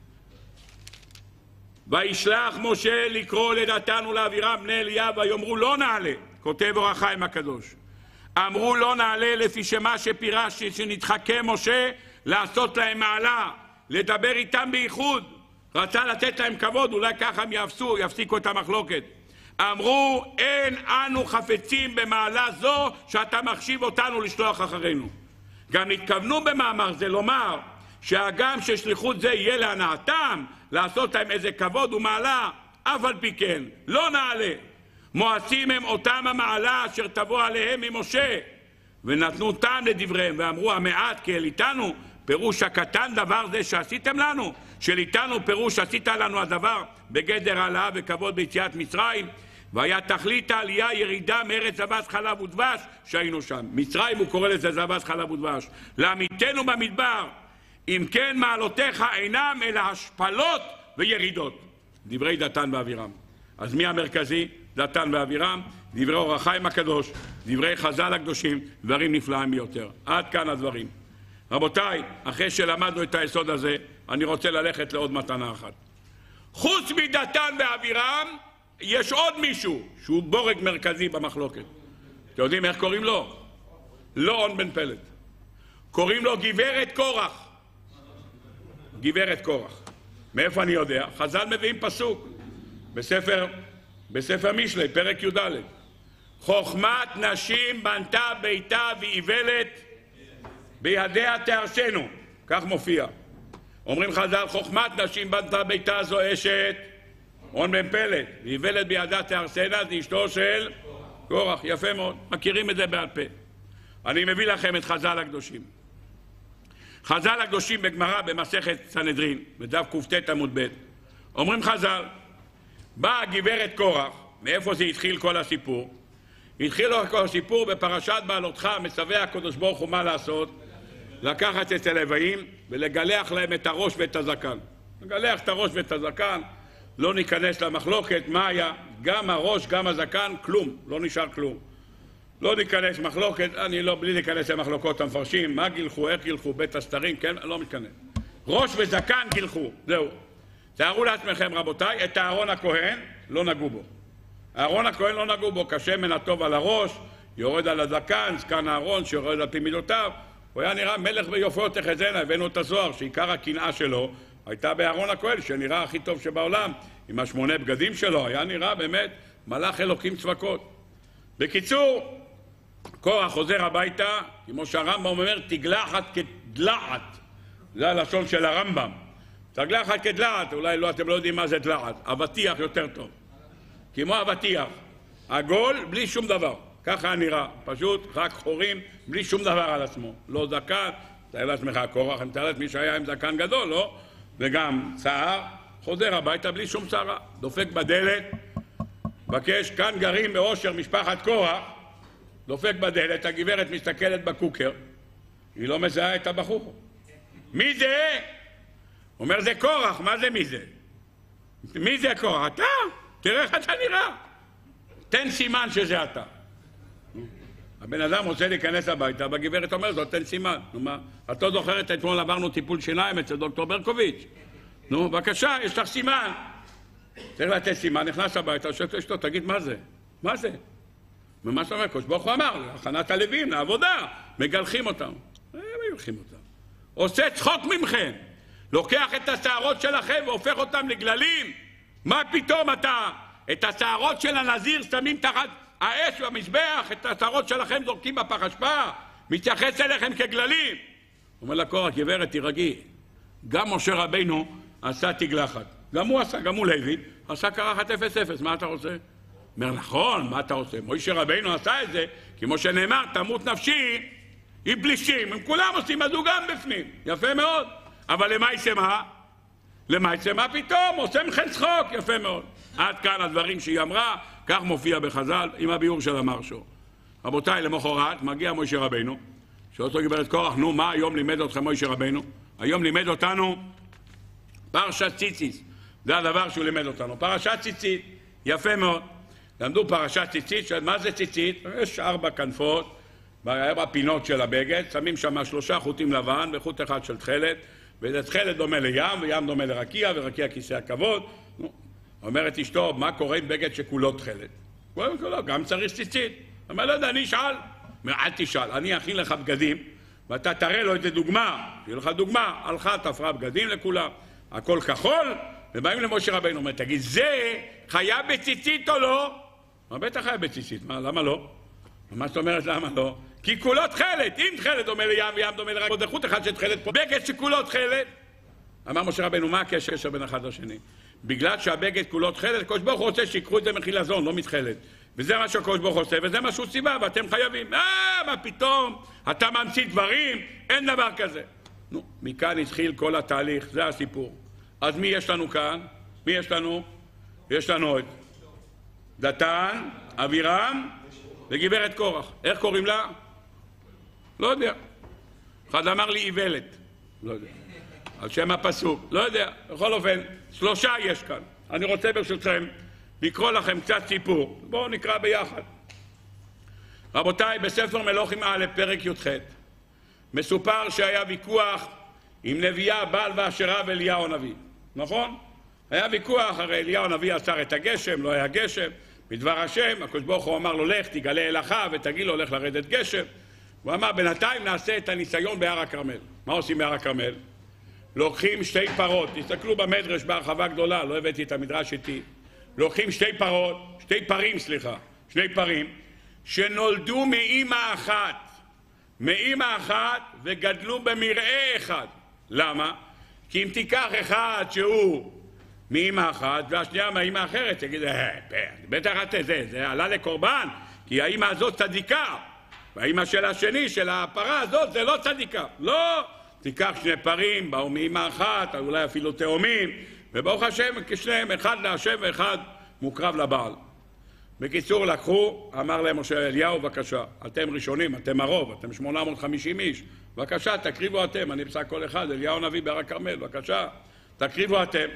וישלח משה לקרוא לדתן ולאבירם בני אליאב, ויאמרו לא נעלה. כותב אור החיים הקדוש, אמרו לא נעלה לפי שמה שפירשתי, שנתחכם משה לעשות להם מעלה, לדבר איתם בייחוד, רצה לתת להם כבוד, אולי ככה הם יפסיקו את המחלוקת. אמרו אין אנו חפצים במעלה זו שאתה מחשיב אותנו לשלוח אחרינו. גם נתכוונו במאמר זה לומר שהגם ששליחות זה יהיה להנאתם, לעשות להם איזה כבוד ומעלה, אף על פי כן לא נעלה. מועצים הם אותם המעלה אשר תבוא עליהם ממשה, ונתנו טעם לדבריהם ואמרו המעט כי אל איתנו פירוש הקטן דבר זה שעשיתם לנו, של איתנו פירוש עשית לנו הדבר בגדר העלאה וכבוד ביציאת מצרים, והיה תכלית העלייה ירידה מארץ זבת חלב ודבש שהיינו שם. מצרים הוא קורא לזה זבת חלב ודבש, לעמיתנו במדבר. אם כן מעלותיך אינם אלא השפלות וירידות. דברי דתן ואבירם. אז מי המרכזי? דתן ואבירם, דברי אור החיים הקדוש, דברי חז"ל הקדושים, דברים נפלאים ביותר. עד כאן הדברים. רבותיי, אחרי שלמדנו את היסוד הזה, אני רוצה ללכת לעוד מתנה אחת. חוץ מדתן ואבירם, יש עוד מישהו שהוא בורג מרכזי במחלוקת. אתם יודעים איך קוראים לו? לא און בן פלט. קוראים לו גברת קורח. גברת קורח. מאיפה אני יודע? חז"ל מביאים פסוק בספר משלי, פרק י"ד. חוכמת נשים בנתה ביתה ואיוולת בידיה תהרסנו. כך מופיע. אומרים חז"ל, חוכמת נשים בנתה ביתה זו אשת און בן פלט, ואיוולת בידה תהרסנה, זה אשתו של קורח. יפה מאוד, מכירים את זה בעל פה. אני מביא לכם את חז"ל הקדושים. חז"ל הקדושים בגמרא במסכת סנהדרין, בדף קט עמוד ב', אומרים חז"ל, באה גברת קורח, מאיפה זה התחיל כל הסיפור? התחיל כל הסיפור בפרשת בעלותך, מצווה הקדוש ברוך הוא מה לעשות? לקחת את הלוויים ולגלח להם את הראש ואת הזקן. לגלח את הראש ואת הזקן, לא ניכנס למחלוקת, מה היה? גם הראש, גם הזקן, כלום, לא נשאר כלום. לא ניכנס מחלוקת, אני לא, בלי להיכנס למחלוקות המפרשים, מה גילחו, איך גילחו, בית הסתרים, כן, לא מתכנס. ראש וזקן גילחו, זהו. תארו לעצמכם רבותיי, את אהרון הכהן לא נגעו בו. אהרון הכהן לא נגעו בו, קשה מן הטוב על הראש, יורד על הזקן, זקן אהרון שיורד על פי מידותיו, הוא היה נראה מלך ביופו תחזינה, הבאנו את הזוהר, שעיקר הקנאה שלו הייתה באהרון הכהן, שנראה הכי טוב שבעולם, עם השמונה בגדים שלו, היה נראה באמת מלאך אלוקים צבקות. בקיצור, קורח חוזר הביתה, כמו שהרמב"ם אומר, תגלחת כדלעת. זה הלשון של הרמב"ם. תגלחת כדלעת, אולי לא, אתם לא יודעים מה זה דלעת. אבטיח יותר טוב. כמו אבטיח. עגול, בלי שום דבר. ככה נראה. פשוט רק חורים, בלי שום דבר על עצמו. לא זקן, תאר לעצמך קורח, אני מתאר לעצמי שהיה עם זקן גדול, לא? וגם צער, חוזר הביתה בלי שום צערה, דופק בדלת, מבקש, כאן גרים באושר משפחת קורח, דופק בדלת, הגברת מסתכלת בקוקר, היא לא מזהה את הבחור. מי זה? אומר, זה קורח, מה זה מי זה? מי זה קורח? אתה? תראה איך אתה נראה. תן סימן שזה אתה. הבן אדם רוצה להיכנס הביתה, והגברת אומרת, זאת תן סימן. נו מה? את לא זוכרת, אתמול עברנו טיפול שיניים אצל דוקטור ברקוביץ'. נו, בבקשה, יש לך סימן. צריך לתת סימן, נכנס הביתה, שואל אשתו, תגיד, מה זה? מה זה? ומה שאתה אומר, קדוש ברוך הוא אמר, הכנת הלווים, לעבודה, מגלחים אותם. מגלחים אותם. עושה צחוק ממכם. לוקח את השערות שלכם והופך אותם לגללים. מה פתאום אתה? את השערות של הנזיר שמים תחת האש והמזבח, את השערות שלכם זורקים בפח אשפה, מתייחס אליכם כגללים. אומר לקורח, גברת, תירגעי. גם משה רבינו עשה תגלחת. גם הוא עשה, גם הוא לוי, עשה קרחת 0-0, מה אתה רוצה? אומר, נכון, מה אתה רוצה? משה רבינו עשה את זה, כמו שנאמר, תמות נפשי עם פלישים, הם כולם עושים, אז הוא גם בפנים. יפה מאוד. אבל למה ישמה? למה ישמה פתאום? עושה מכן צחוק, יפה מאוד. עד כאן הדברים שהיא אמרה, כך מופיע בחז"ל עם הביאור של המרשו. רבותיי, למחרת מגיע משה רבינו, שאותו גברת קורח, נו, מה היום לימד אתכם משה רבינו? היום לימד אותנו פרשת ציציס. זה הדבר שהוא לימד אותנו. פרשת ציצית, יפה מאוד. למדו פרשת ציצית, מה זה ציצית? יש 4 כנפות, 4 פינות של הבגד, שמים שם 3 חוטים לבן וחוט אחד של תכלת, וזה תכלת דומה לים, וים דומה לרקיע, ורקיע כיסא הכבוד. אומרת אשתו, מה קורה עם בגד שכולו תכלת? גם צריך ציצית. אומר, לא יודע, אני אשאל. אומר, אל תשאל, אני אכין לך בגדים, ואתה תראה לו איזה דוגמה. תהיה לך דוגמה, הלכה, תפרה בגדים לכולם. הכל כחול, ובאים למשה רבינו, אומר, תגיד, זה חיה בציצית או לא? מה בטח חיה בציצית, מה, למה לא? מה זאת אומרת, למה לא? כי כולו תכלת, אם תכלת דומה לים וים דומה לרק, עוד חוט אחד של תכלת פה, בגד שכולו תכלת. אמר משה רבינו, מה הקשר בין אחד לשני? בגלל שהבגד כולו תכלת, הקדוש ברוך הוא רוצה שיקחו את זה מחילזון, לא מתכלת. וזה מה שהקדוש ברוך הוא עושה, וזה מה שהוא סיבה, ואתם חייבים. מה פתאום? אתה ממציא דברים? אין דבר כזה. נו, מכאן התחיל כל התהליך, זה הסיפור. אז מי יש לנו כאן? מי יש לנו? יש לנו את דתן, אבירם וגברת קורח. איך קוראים לה? לא יודע. אחד אמר לי איוולת. לא יודע. על שם הפסוק. לא יודע. בכל אופן, 3 יש כאן. אני רוצה ברשותכם לקרוא לכם קצת סיפור. בואו נקרא ביחד. רבותיי, בספר מלוכים א', פרק י"ח, מסופר שהיה ויכוח עם נביאה בעל ואשרה ואליהו הנביא. נכון? היה ויכוח, הרי אליהו הנביא עצר את הגשם, לא היה גשם. בדבר השם, הקדוש ברוך הוא אמר לו, לך, תגלה אל אחיו ותגיד לו, הולך לרדת גשם. הוא אמר, בינתיים נעשה את הניסיון בהר הכרמל. מה עושים בהר הכרמל? לוקחים 2 פרות, תסתכלו במדרש בהרחבה גדולה, לא הבאתי את המדרש איתי. לוקחים 2 פרים, 2 פרים, שנולדו מאמא אחת וגדלו במראה אחד. למה? כי אם תיקח אחד שהוא מאמא אחת והשנייה מאמא אחרת, תגיד, בטח זה עלה לקורבן, כי האמא הזאת צדיקה, והאמא של השני, של הפרה הזאת, זה לא צדיקה. לא, תיקח 2 פרים, באו מאמא אחת, אולי אפילו תאומים, וברוך השם, כשניהם, אחד להשם ואחד מוקרב לבעל. בקיצור, לקחו, אמר להם משה אליהו, בבקשה, אתם ראשונים, אתם הרוב, אתם 850 איש, בבקשה, תקריבו אתם, אני בסך כל אחד, אליהו הנביא בהר הכרמל, בבקשה, תקריבו אתם.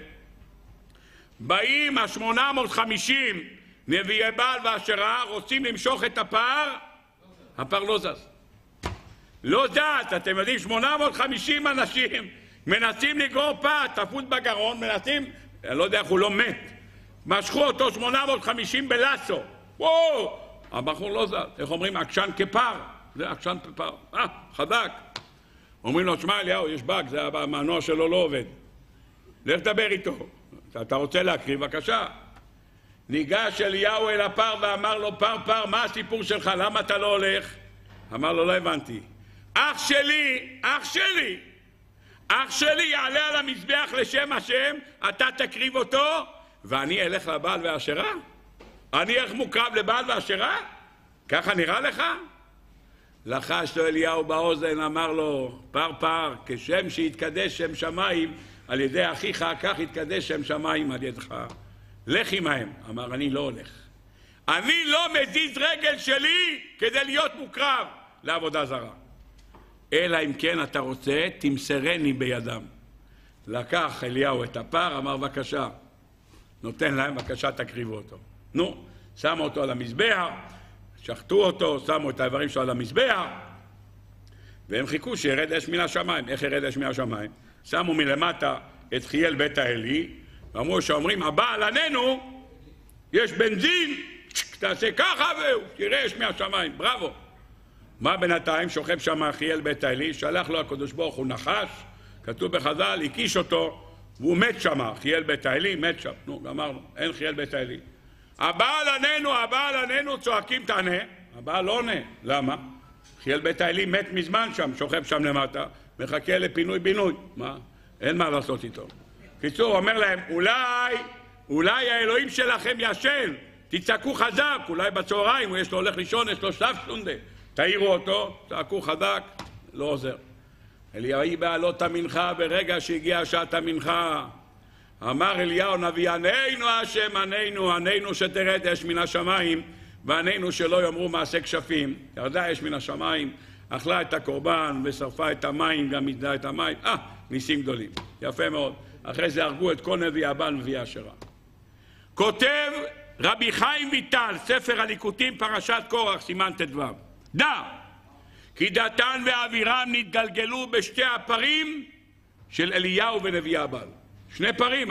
באים 850 נביאי בעל ואשרה, רוצים למשוך את הפר לא זז. לא זז, אתם יודעים, 850 אנשים מנסים לגרור פר, תפוס בגרון, מנסים, אני לא יודע איך הוא לא מת. משכו אותו 850 בלסו. וואו! הבחור לא זז. איך אומרים? עקשן כפר. זה עקשן כפר. חזק. אומרים לו, שמע אליהו, יש באג, זה המנוע שלו לא עובד. לך דבר איתו. אתה רוצה להקריב, בבקשה. ניגש אליהו אל הפר ואמר לו, פר, מה הסיפור שלך? למה אתה לא הולך? אמר לו, לא הבנתי. אח שלי יעלה על המזבח לשם השם, אתה תקריב אותו, ואני אלך לבעל ואשרה? אני איך מוקרב לבעל ואשרה? ככה נראה לך? לחש לו אליהו באוזן, אמר לו, פר, כשם שהתקדש שם שמיים על ידי אחיך, כך התקדש שם שמיים על ידך. לך עמהם. אמר, אני לא הולך. אני לא מזיז רגל שלי כדי להיות מוקרב לעבודה זרה. אלא אם כן אתה רוצה, תמסרני בידם. לקח אליהו את הפר, אמר, בבקשה. נותן להם, בבקשה, תקריבו אותו. נו, שמו אותו על המזבח, שחטו אותו, שמו את האיברים שלו על המזבח, והם חיכו שירד אש מן השמיים. איך ירד אש מן השמיים? שמו מלמטה את חיאל בית האלי, ואמרו שאומרים, הבעל עננו, יש בנזין, תעשה ככה והוא, תראה אש מהשמיים, בראבו. מה בינתיים? שוכב שם חיאל בית האלי, שלח לו הקדוש ברוך הוא נחש, כתוב בחז"ל, הקיש אותו, והוא מת שם, חיאל בית האלי, מת שם. נו, גמרנו, אין חיאל בית האלי. הבעל עננו, צועקים תענה. הבעל לא עונה. למה? חיאל בית האלי מת מזמן שם, שוכב שם למטה, מחכה לפינוי בינוי. מה? אין מה לעשות איתו. קיצור, אומר להם, אולי האלוהים שלכם ישן, תצעקו חזק, אולי בצהריים, הוא יש לו הולך לישון, יש לו שף שונדה. תעירו אותו, צעקו חזק, לא עוזר. אליהו בעלות המנחה, ברגע שהגיעה שעת המנחה, אמר אליהו נביא, עננו השם, עננו שתרד אש מן השמיים, ועננו שלא יאמרו מעשה כשפים. ירדה אש מן השמיים, אכלה את הקורבן ושרפה את המים, גם ידעה את המים. ניסים גדולים. יפה מאוד. אחרי זה הרגו את כל נביא הבעל ונביא אשרה. כותב רבי חיים ויטל, ספר הליקוטים, פרשת קורח, סימן ט"ו. דע, כי דתן ואבירם נתגלגלו בשתי הפרים של אליהו ונביא הבעל. שני פרים,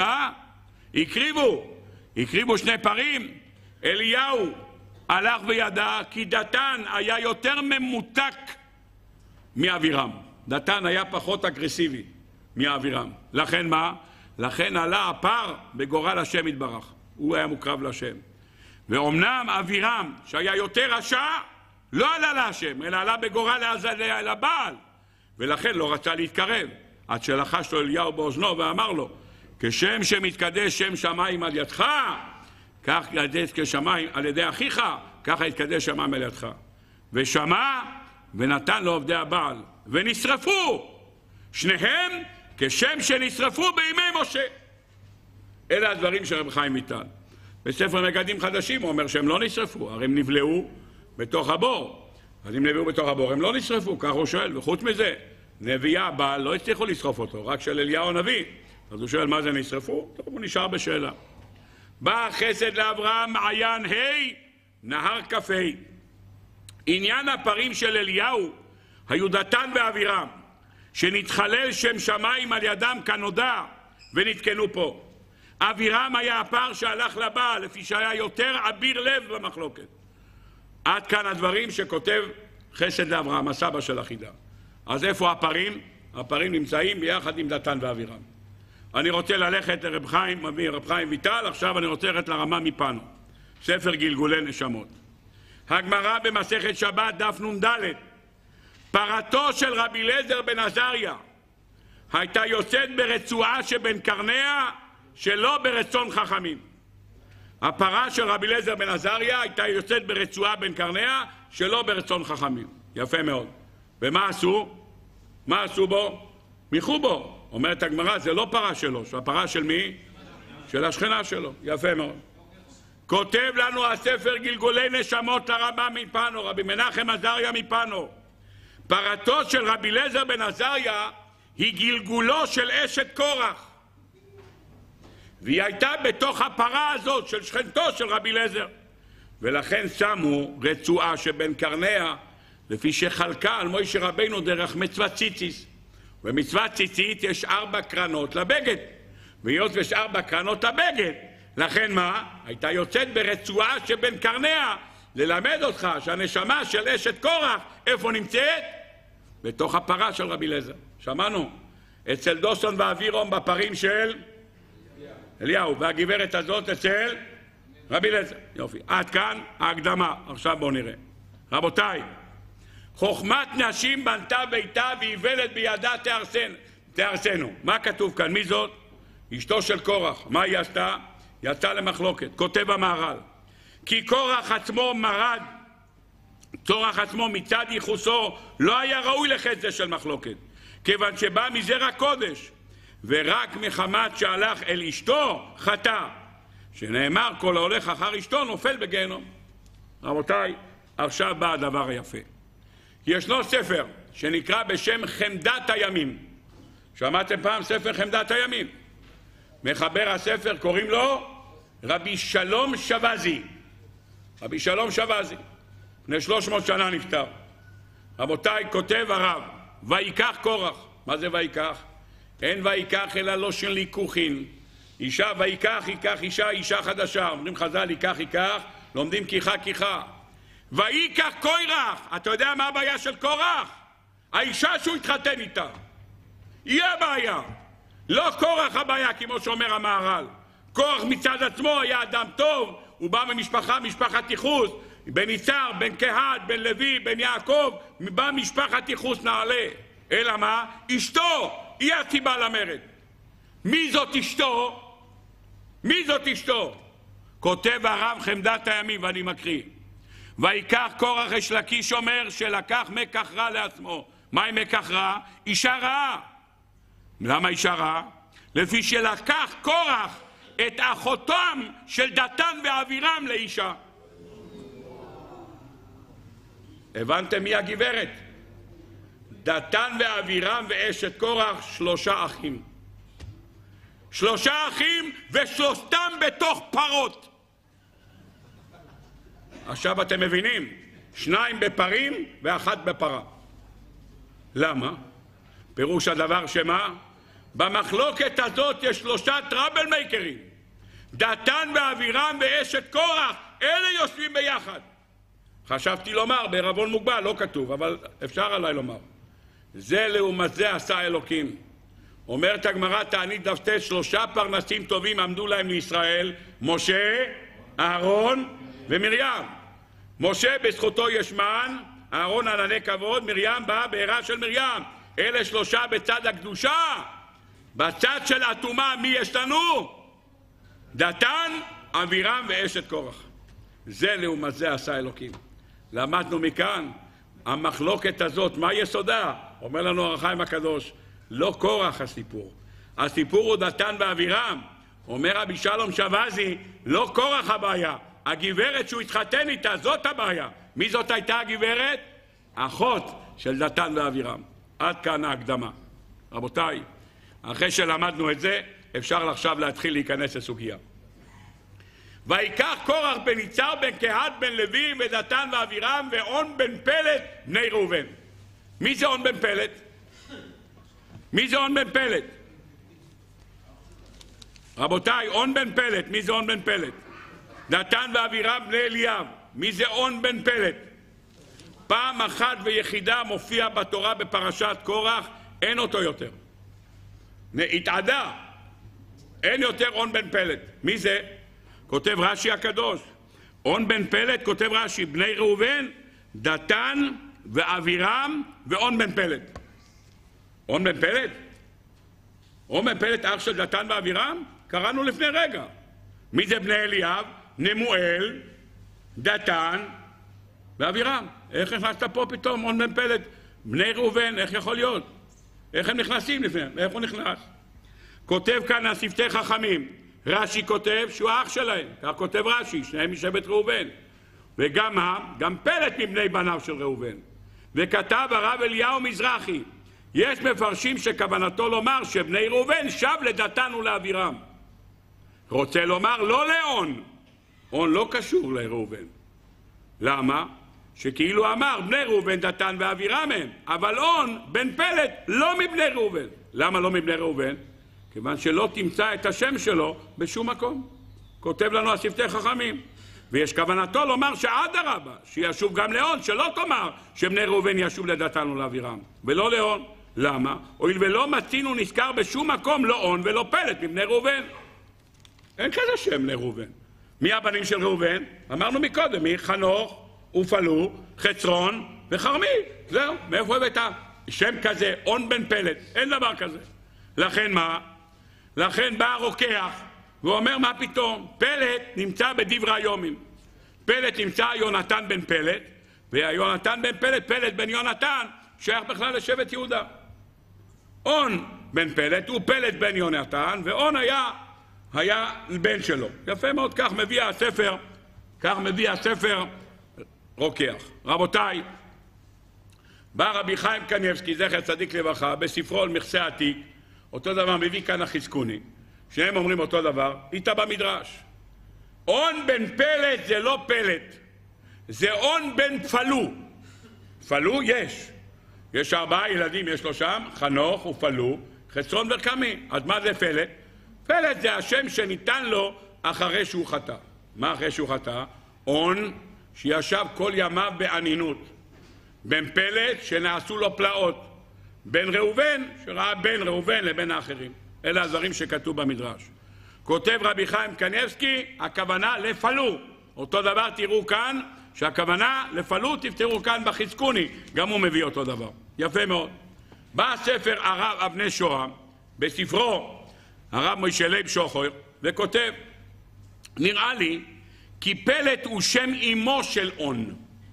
הקריבו שני פרים. אליהו הלך וידע כי דתן היה יותר ממותק מאבירם. דתן היה פחות אגרסיבי מאבירם. לכן מה? לכן עלה הפר בגורל השם יתברך. הוא היה מוקרב לשם. ואומנם אבירם שהיה יותר רשע לא עלה להשם, אלא עלה בגורל לבעל. ולכן לא רצה להתקרב. עד שלחש לו אליהו באוזנו ואמר לו, כשם שמתקדש שם שמיים על ידך, כך יתקדש כשמיים על ידי אחיך, ככה יתקדש שמיים על ידך. ושמע ונתן לעובדי הבעל, ונשרפו שניהם כשם שנשרפו בימי משה. אלה הדברים של רב חיים ויטל. בספר מגדים חדשים הוא אומר שהם לא נשרפו, הרי הם נבלעו בתוך הבור. אז אם נבלעו בתוך הבור הם לא נשרפו, כך הוא שואל. וחוץ מזה, נביאי הבעל לא הצליחו לשרוף אותו, רק של אליהו הנביא. אז הוא שואל מה זה נשרפו? טוב, הוא נשאר בשאלה. בא חסד לאברהם מעיין נהר כ"ה. עניין הפרים של אליהו היו דתן ואבירם, שנתחלל שם שמיים על ידם כנודע ונתקנו פה. אבירם היה הפר שהלך לבעל, לפי שהיה יותר אביר לב במחלוקת. עד כאן הדברים שכותב חסד לאברהם, הסבא של החידה. אז איפה הפרים? הפרים נמצאים ביחד עם דתן ואבירם. אני רוצה ללכת לרב חיים ויטל, עכשיו אני רוצה ללכת לרמה מפנו. ספר גלגולי נשמות. הגמרא במסכת שבת דף נ"ד. פרתו של רבי אליעזר בן עזריה הייתה יוצאת ברצועה שבין קרניה שלא ברצון חכמים. הפרה של רבי אליעזר בן עזריה הייתה יוצאת ברצועה בין קרניה שלא ברצון חכמים. יפה מאוד. ומה עשו? מה עשו בו? מיחו בו. אומרת הגמרא, זה לא פרה שלו, זה הפרה של מי? של השכנה שלו. יפה מאוד. כותב לנו הספר גלגולי נשמות לרמה מפנו, רבי מנחם עזריה מפנו. פרתו של רבי אליעזר בן עזריה היא גלגולו של אשת קורח. והיא הייתה בתוך הפרה הזאת של שכנתו של רבי אליעזר. ולכן שמו רצועה שבין קרניה, לפי שחלקה על מוישה רבינו דרך מצוות ציציס. במצוות ציצית יש 4 קרנות לבגד. והיות ויש 4 קרנות לבגד, לכן מה? הייתה יוצאת ברצועה שבין קרניה, ללמד אותך שהנשמה של אשת קורח, איפה נמצאת? בתוך הפרה של רבי אליעזר. שמענו? אצל דוסון ואבירום בפרים של אליהו, והגברת הזאת אצל רבי אליעזר. יופי. עד כאן ההקדמה. עכשיו בואו נראה. רבותיי, חוכמת נשים בנתה ביתה ואיוולת בידה תהרסנו. מה כתוב כאן? מי זאת? אשתו של קורח. מה היא עשתה? יצאה למחלוקת. כותב המהר"ל, כי קורח עצמו מרד צורח עצמו מצד ייחוסו לא היה ראוי לחטא זה של מחלוקת, כיוון שבא מזרע קודש, ורק מחמת שהלך אל אשתו חטא, שנאמר כל ההולך אחר אשתו נופל בגיהנום. רבותיי, עכשיו בא הדבר היפה. ישנו ספר שנקרא בשם חמדת הימים. שמעתם פעם ספר חמדת הימים? מחבר הספר קוראים לו רבי שלום שבזי. רבי שלום שבזי, לפני 300 שנה נפטר. רבותיי, כותב הרב, ויקח קורח. מה זה ויקח? אין ויקח אלא לא של ליקוחין. אישה ויקח, ייקח אישה, אישה חדשה. אומרים חז"ל, ייקח, לומדים כיחה. ויקח קורח. אתה יודע מה הבעיה של קורח? האישה שהוא התחתן איתה. היא הבעיה. לא קורח הבעיה, כמו שאומר המהר"ל. קורח מצד עצמו היה אדם טוב, הוא בא משפחת ייחוס, בן יצהר, בן קהת, בן לוי, בן יעקב, בא משפחת ייחוס נעלה. אלא מה? אשתו היא הסיבה למרד. מי זאת אשתו? מי זאת אשתו? כותב הרב חמדת הימים, ואני מקריא. ויקח קורח אש לקיש אומר שלקח מקח רע לעצמו. מהי מקח רע? אישה רעה. למה אישה רעה? לפי שלקח קורח את אחותם של דתן ואבירם לאישה. הבנתם מי הגברת? דתן ואבירם ואשת קורח, 3 אחים. 3 אחים ושלושתם בתוך פרות. עכשיו אתם מבינים? 2 בפרים ו1 בפרה. למה? פירוש הדבר שמה? במחלוקת הזאת יש 3 טראבל מייקרים. דתן ואבירם ואשת קורח, אלה יושבים ביחד. חשבתי לומר, בערבון מוגבל, לא כתוב, אבל אפשר עליי לומר. זה לעומת זה עשה אלוקים. אומרת הגמרא תענית דף ט, 3 פרנסים טובים עמדו להם לישראל, משה, אהרון ומרים. משה בזכותו יש מן, אהרון ענני כבוד, מרים באה בעירה של מרים. אלה 3 בצד הקדושה. בצד של אטומה מי יש לנו? דתן, אבירם ואשת קורח. זה לעומת זה עשה אלוקים. למדנו מכאן, המחלוקת הזאת, מה יסודה? אומר לנו אור החיים הקדוש, לא קורח הסיפור. הסיפור הוא דתן ואבירם. אומר רבי שלום שבזי, לא קורח הבעיה. הגברת שהוא התחתן איתה, זאת הבעיה. מי זאת הייתה הגברת? אחות של דתן ואבירם. עד כאן ההקדמה. רבותיי, אחרי שלמדנו את זה, אפשר עכשיו להתחיל להיכנס לסוגיה. ויקח קורח בן יצהר בן קהת בן לוי ודתן ואבירם ואון בן פלט בני ראובן. מי זה און בן פלט? מי זה און בן פלט? רבותיי, און בן פלט, מי זה און בן פלט? דתן ואבירם בני אליאב. מי זה און בן פלט? פעם אחת ויחידה מופיע בתורה בפרשת קורח, אין אותו יותר. התעדה, אין יותר און בן פלט. מי זה? כותב רש"י הקדוש. און בן פלט, כותב רש"י, בני ראובן, דתן ואבירם ואון בן פלט. און בן פלט? און בן פלט אח של דתן ואבירם? קראנו לפני רגע. מי זה בני אליאב? נמואל, דתן ואבירם. איך נכנסת פה פתאום און בן פלט? בני ראובן, איך יכול להיות? איך הם נכנסים לפניהם? איך הוא נכנס? כותב כאן השפתי חכמים. רש"י כותב שהוא האח שלהם. כך כותב רש"י, שניהם משבט ראובן. וגם מה? גם פלט מבני בניו של ראובן. וכתב הרב אליהו מזרחי, יש מפרשים שכוונתו לומר שבני ראובן שב לדתן ולאבירם. רוצה לומר לא לאון. און לא קשור לראובן. למה? שכאילו אמר בני ראובן דתן ואבירם הם, אבל און בן פלט לא מבני ראובן. למה לא מבני ראובן? כיוון שלא תמצא את השם שלו בשום מקום. כותב לנו השפתי חכמים. ויש כוונתו לומר שאדרבה, שישוב גם לאון, שלא תאמר שבני ראובן ישוב לדתן ולאבירם, ולא לאון. למה? הואיל ולא מצינו נזכר בשום מקום לא און ולא פלט מבני ראובן. אין כזה שם בני ראובן. מי הבנים של ראובן? אמרנו מקודם, מי? חנוך, ופלו, חצרון וחרמי. זהו, מאיפה הבאת? שם כזה, און בן פלט, אין דבר כזה. לכן מה? לכן בא הרוקח ואומר מה פתאום? פלט נמצא בדברי היומים. פלט נמצא יונתן בן פלט, ויונתן בן פלט, פלט בן יונתן, שייך בכלל לשבט יהודה. און בן פלט הוא פלט בן יונתן, ואון היה בן שלו. יפה מאוד, כך מביא הספר רוקח. רבותיי, בא רבי חיים קניבסקי, זכר צדיק לברכה, בספרו על מכסה עתיק, אותו דבר מביא כאן החזקוני, שניהם אומרים אותו דבר, איתה במדרש. און בן פלט זה לא פלט, זה און בן פלו. פלו יש 4 ילדים, יש לו שם, חנוך ופלו, חצרון ורקמי. אז מה זה פלט? פלט זה השם שניתן לו אחרי שהוא חטא. מה אחרי שהוא חטא? און שישב כל ימיו בענינות. בן פלט שנעשו לו פלאות. בן ראובן שראה בין ראובן לבין האחרים. אלה הדברים שכתוב במדרש. כותב רבי חיים קניבסקי, הכוונה לפלו. אותו דבר תראו כאן, שהכוונה לפלו, תפתרו כאן בחזקוני, גם הוא מביא אותו דבר. יפה מאוד. בא הספר הרב אבני שוהם, בספרו הרב מוישה לייב שוחר, וכותב, נראה לי כי פלט הוא שם אמו של און.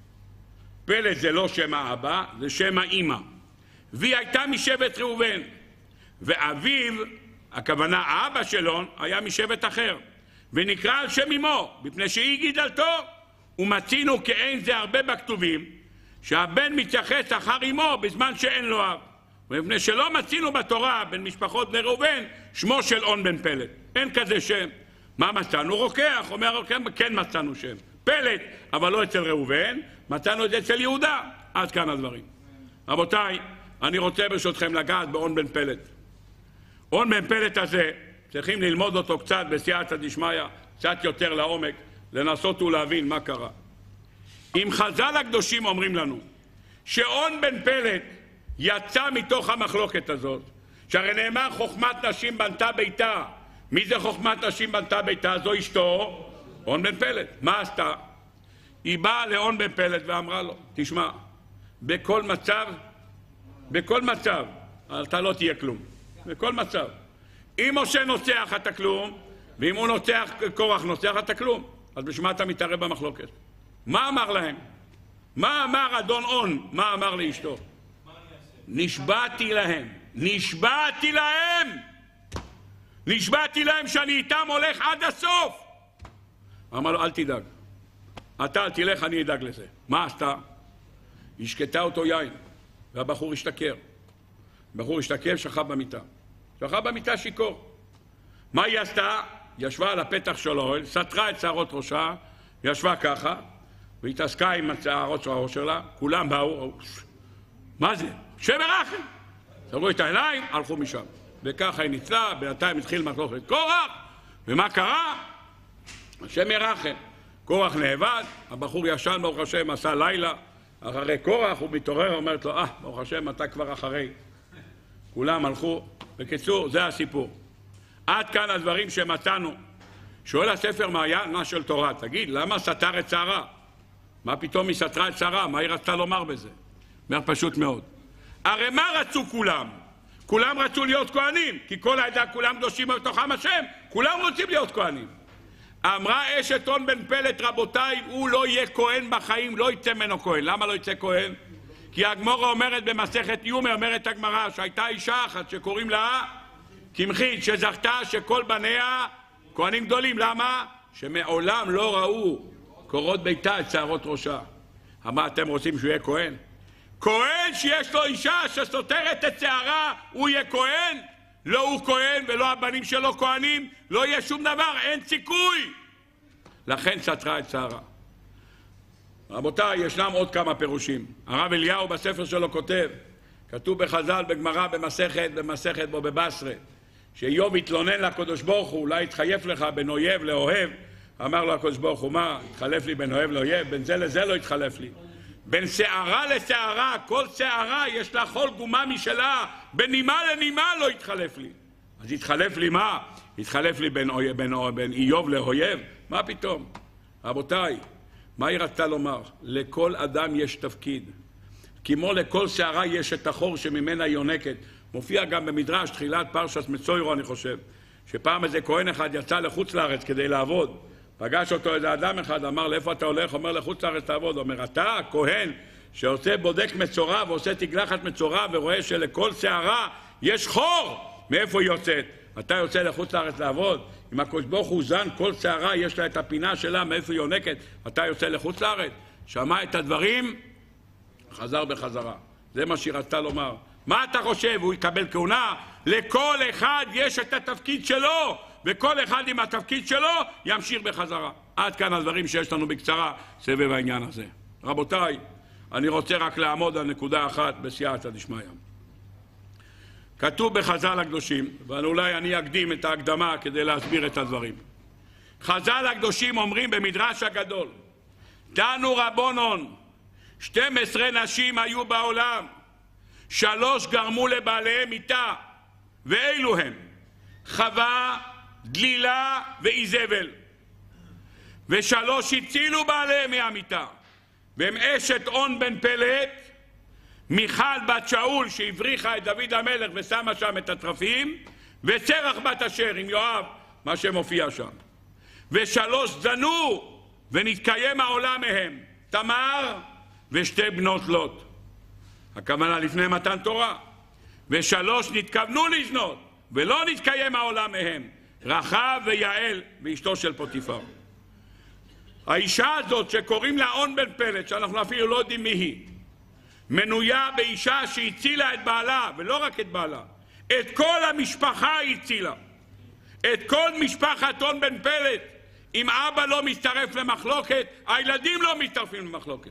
פלט זה לא שם האבא, זה שם האמא. והיא הייתה משבט ראובן, ואביו, הכוונה האבא של און, היה משבט אחר, ונקרא על שם אמו, מפני שהיא גידלתו. ומצינו כאין זה הרבה בכתובים, שהבן מתייחס אחר אמו בזמן שאין לו אב. ומפני שלא מצינו בתורה בין משפחות בני ראובן שמו של און בן פלט. אין כזה שם. מה מצאנו? רוקח. אומר רוקח, כן מצאנו שם. פלט, אבל לא אצל ראובן, מצאנו את זה אצל יהודה. עד כאן הדברים. רבותיי, אני רוצה ברשותכם לגעת באון בן פלט. און בן פלט הזה, צריכים ללמוד אותו קצת בסייעתא דשמיא, קצת יותר לעומק, לנסות ולהבין מה קרה. אם חז"ל הקדושים אומרים לנו שאון בן פלט יצא מתוך המחלוקת הזאת, שהרי נאמר חוכמת נשים בנתה ביתה. מי זה חוכמת נשים בנתה ביתה? זו אשתו, און בן פלט. מה עשתה? היא באה לאון בן פלט ואמרה לו, תשמע, בכל מצב אתה לא תהיה כלום. בכל מצב. אם משה נוצח אתה כלום, ואם הוא נוצח, קורח נוצח אתה כלום. אז בשביל מה אתה מתערב במחלוקת? מה אמר להם? מה אמר אדון און? מה אמר לאשתו? נשבעתי להם שאני איתם הולך עד הסוף. אמר לו, אל תדאג. אתה אל תלך, אני אדאג לזה. מה עשתה? השקטה אותו יין, והבחור השתכר. הבחור השתכר, שכב במיטה שיכור. מה היא עשתה? ישבה על הפתח של האוהל, סתרה את שערות ראשה, ישבה ככה, והתעסקה עם שערות הראש שלה, כולם באו, מה זה? שם מרחם! סגרו את העיניים, הלכו משם. וככה היא ניצלה, בינתיים התחיל מחלוקת קורח, ומה קרה? השם מרחם. קורח נאבד, הבחור ישן, ברוך השם, עשה לילה, אחרי קורח הוא מתעורר, אומרת לו, ברוך השם, אתה כבר אחרי. כולם הלכו. בקיצור, זה הסיפור. עד כאן הדברים שמצאנו. שואל הספר מעיינה של תורה, תגיד, למה סתר את שרה? מה פתאום היא סתרה את שרה? מה היא רצתה לומר בזה? אומר פשוט מאוד. הרי מה רצו כולם? כולם רצו להיות כהנים, כי כל העדה כולם קדושים בתוכם השם, כולם רוצים להיות כהנים. אמרה אשת און בן פלט, רבותיי, הוא לא יהיה כהן בחיים, לא יצא ממנו כהן. למה לא יצא כהן? כי הגמרא אומרת במסכת יומא, אומרת הגמרא שהייתה אישה אחת שקוראים לה קמחית, שזכתה שכל בניה כהנים גדולים. למה? שמעולם לא ראו קורות ביתה את שערות ראשה. מה אתם רוצים שהוא יהיה כהן? כהן שיש לו אישה שסותרת את שערה, הוא יהיה כהן? לא הוא כהן ולא הבנים שלו כהנים, לא יהיה שום דבר, אין סיכוי. לכן סתרה את שערה. רבותיי, ישנם עוד כמה פירושים. הרב אליהו בספר שלו כתוב בחז"ל בגמרא במסכת בו בבשרה, שאיוב התלונן לקדוש ברוך הוא, אולי התחייף לך בין אויב לאוהב. אמר לו הקדוש ברוך הוא, מה? התחלף לי בין אוהב לאויב? בין זה לזה לא התחלף לי. בין שערה לשערה, כל שערה יש לה חול גומה משלה, בין נימה לנימה לא התחלף לי. אז התחלף לי מה? התחלף לי בין איוב לאויב? מה פתאום? רבותיי, מה היא רצתה לומר? לכל אדם יש תפקיד. כמו לכל שערה יש את החור שממנה יונקת. מופיע גם במדרש, תחילת פרשת מצוירו, אני חושב, שפעם איזה כהן אחד יצא לחוץ לארץ כדי לעבוד. פגש אותו איזה אדם אחד, אמר, לאיפה אתה הולך? אומר, לחוץ לארץ לעבוד. אומר, אתה, הכהן, שעושה בודק מצורע ועושה תגלחת מצורע ורואה שלכל שערה יש חור, מאיפה היא יוצאת? אתה יוצא לחוץ לארץ לעבוד? אם הקדוש ברוך הוא זן, כל שערה יש לה את הפינה שלה, מאיפה היא יונקת? אתה יוצא לחוץ לארץ? שמע את הדברים, חזר בחזרה. זה מה שהיא רצתה לומר. מה אתה חושב? הוא יקבל כהונה? לכל אחד יש את התפקיד שלו, וכל אחד עם התפקיד שלו ימשיך בחזרה. עד כאן הדברים שיש לנו בקצרה סבב העניין הזה. רבותיי, אני רוצה רק לעמוד על נקודה אחת בסייעתא דשמיא. כתוב בחז"ל הקדושים, ואולי אני אקדים את ההקדמה כדי להסביר את הדברים. חז"ל הקדושים אומרים במדרש הגדול, תנו רבונון, 12 נשים היו בעולם, 3 גרמו לבעליהם מיתה, ואילו הם חווה, דלילה ואיזבל, ו3 הצילו בעליהם מהמיתה, והם אשת און בן פלט, מיכל בת שאול שהבריחה את דוד המלך ושמה שם את התרפים, וצרח בת אשר עם יואב, מה שמופיע שם. ו3 זנו ונתקיים העולם מהם, תמר ו2 בנות לוט. הכוונה לפני מתן תורה. ו3 נתכוונו לזנות ולא נתקיים העולם מהם, רחב ויעל ואשתו של פוטיפר. האישה הזאת שקוראים לה און בן פלט, שאנחנו אפילו לא יודעים מי היא, מנויה באישה שהצילה את בעלה, ולא רק את בעלה, את כל המשפחה היא הצילה. את כל משפחת און בן פלט. אם אבא לא מצטרף למחלוקת, הילדים לא מצטרפים למחלוקת.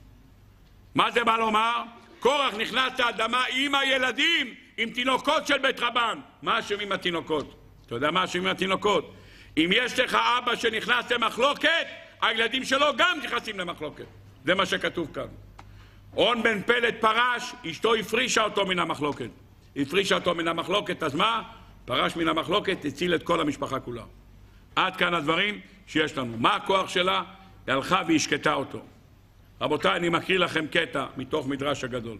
מה זה בא לומר? קורח נכנס לאדמה עם הילדים, עם תינוקות של בית רבן. מה אשמים התינוקות? אתה יודע מה אשמים התינוקות? אם יש לך אבא שנכנס למחלוקת, הילדים שלו גם נכנסים למחלוקת. זה מה שכתוב כאן. און בן פלט פרש, אשתו הפרישה אותו מן המחלוקת. הפרישה אותו מן המחלוקת, אז מה? פרש מן המחלוקת, הציל את כל המשפחה כולה. עד כאן הדברים שיש לנו. מה הכוח שלה? היא הלכה והשקטה אותו. רבותיי, אני מקריא לכם קטע מתוך מדרש הגדול.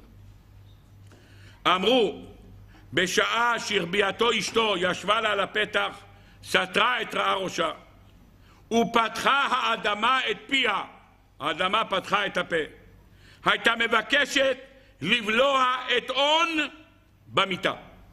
אמרו, בשעה שהרביעתו אשתו ישבה לה על הפתח, סתרה את רעה ראשה, ופתחה האדמה את פיה. האדמה פתחה את הפה. הייתה מבקשת לבלוע את און במיטה.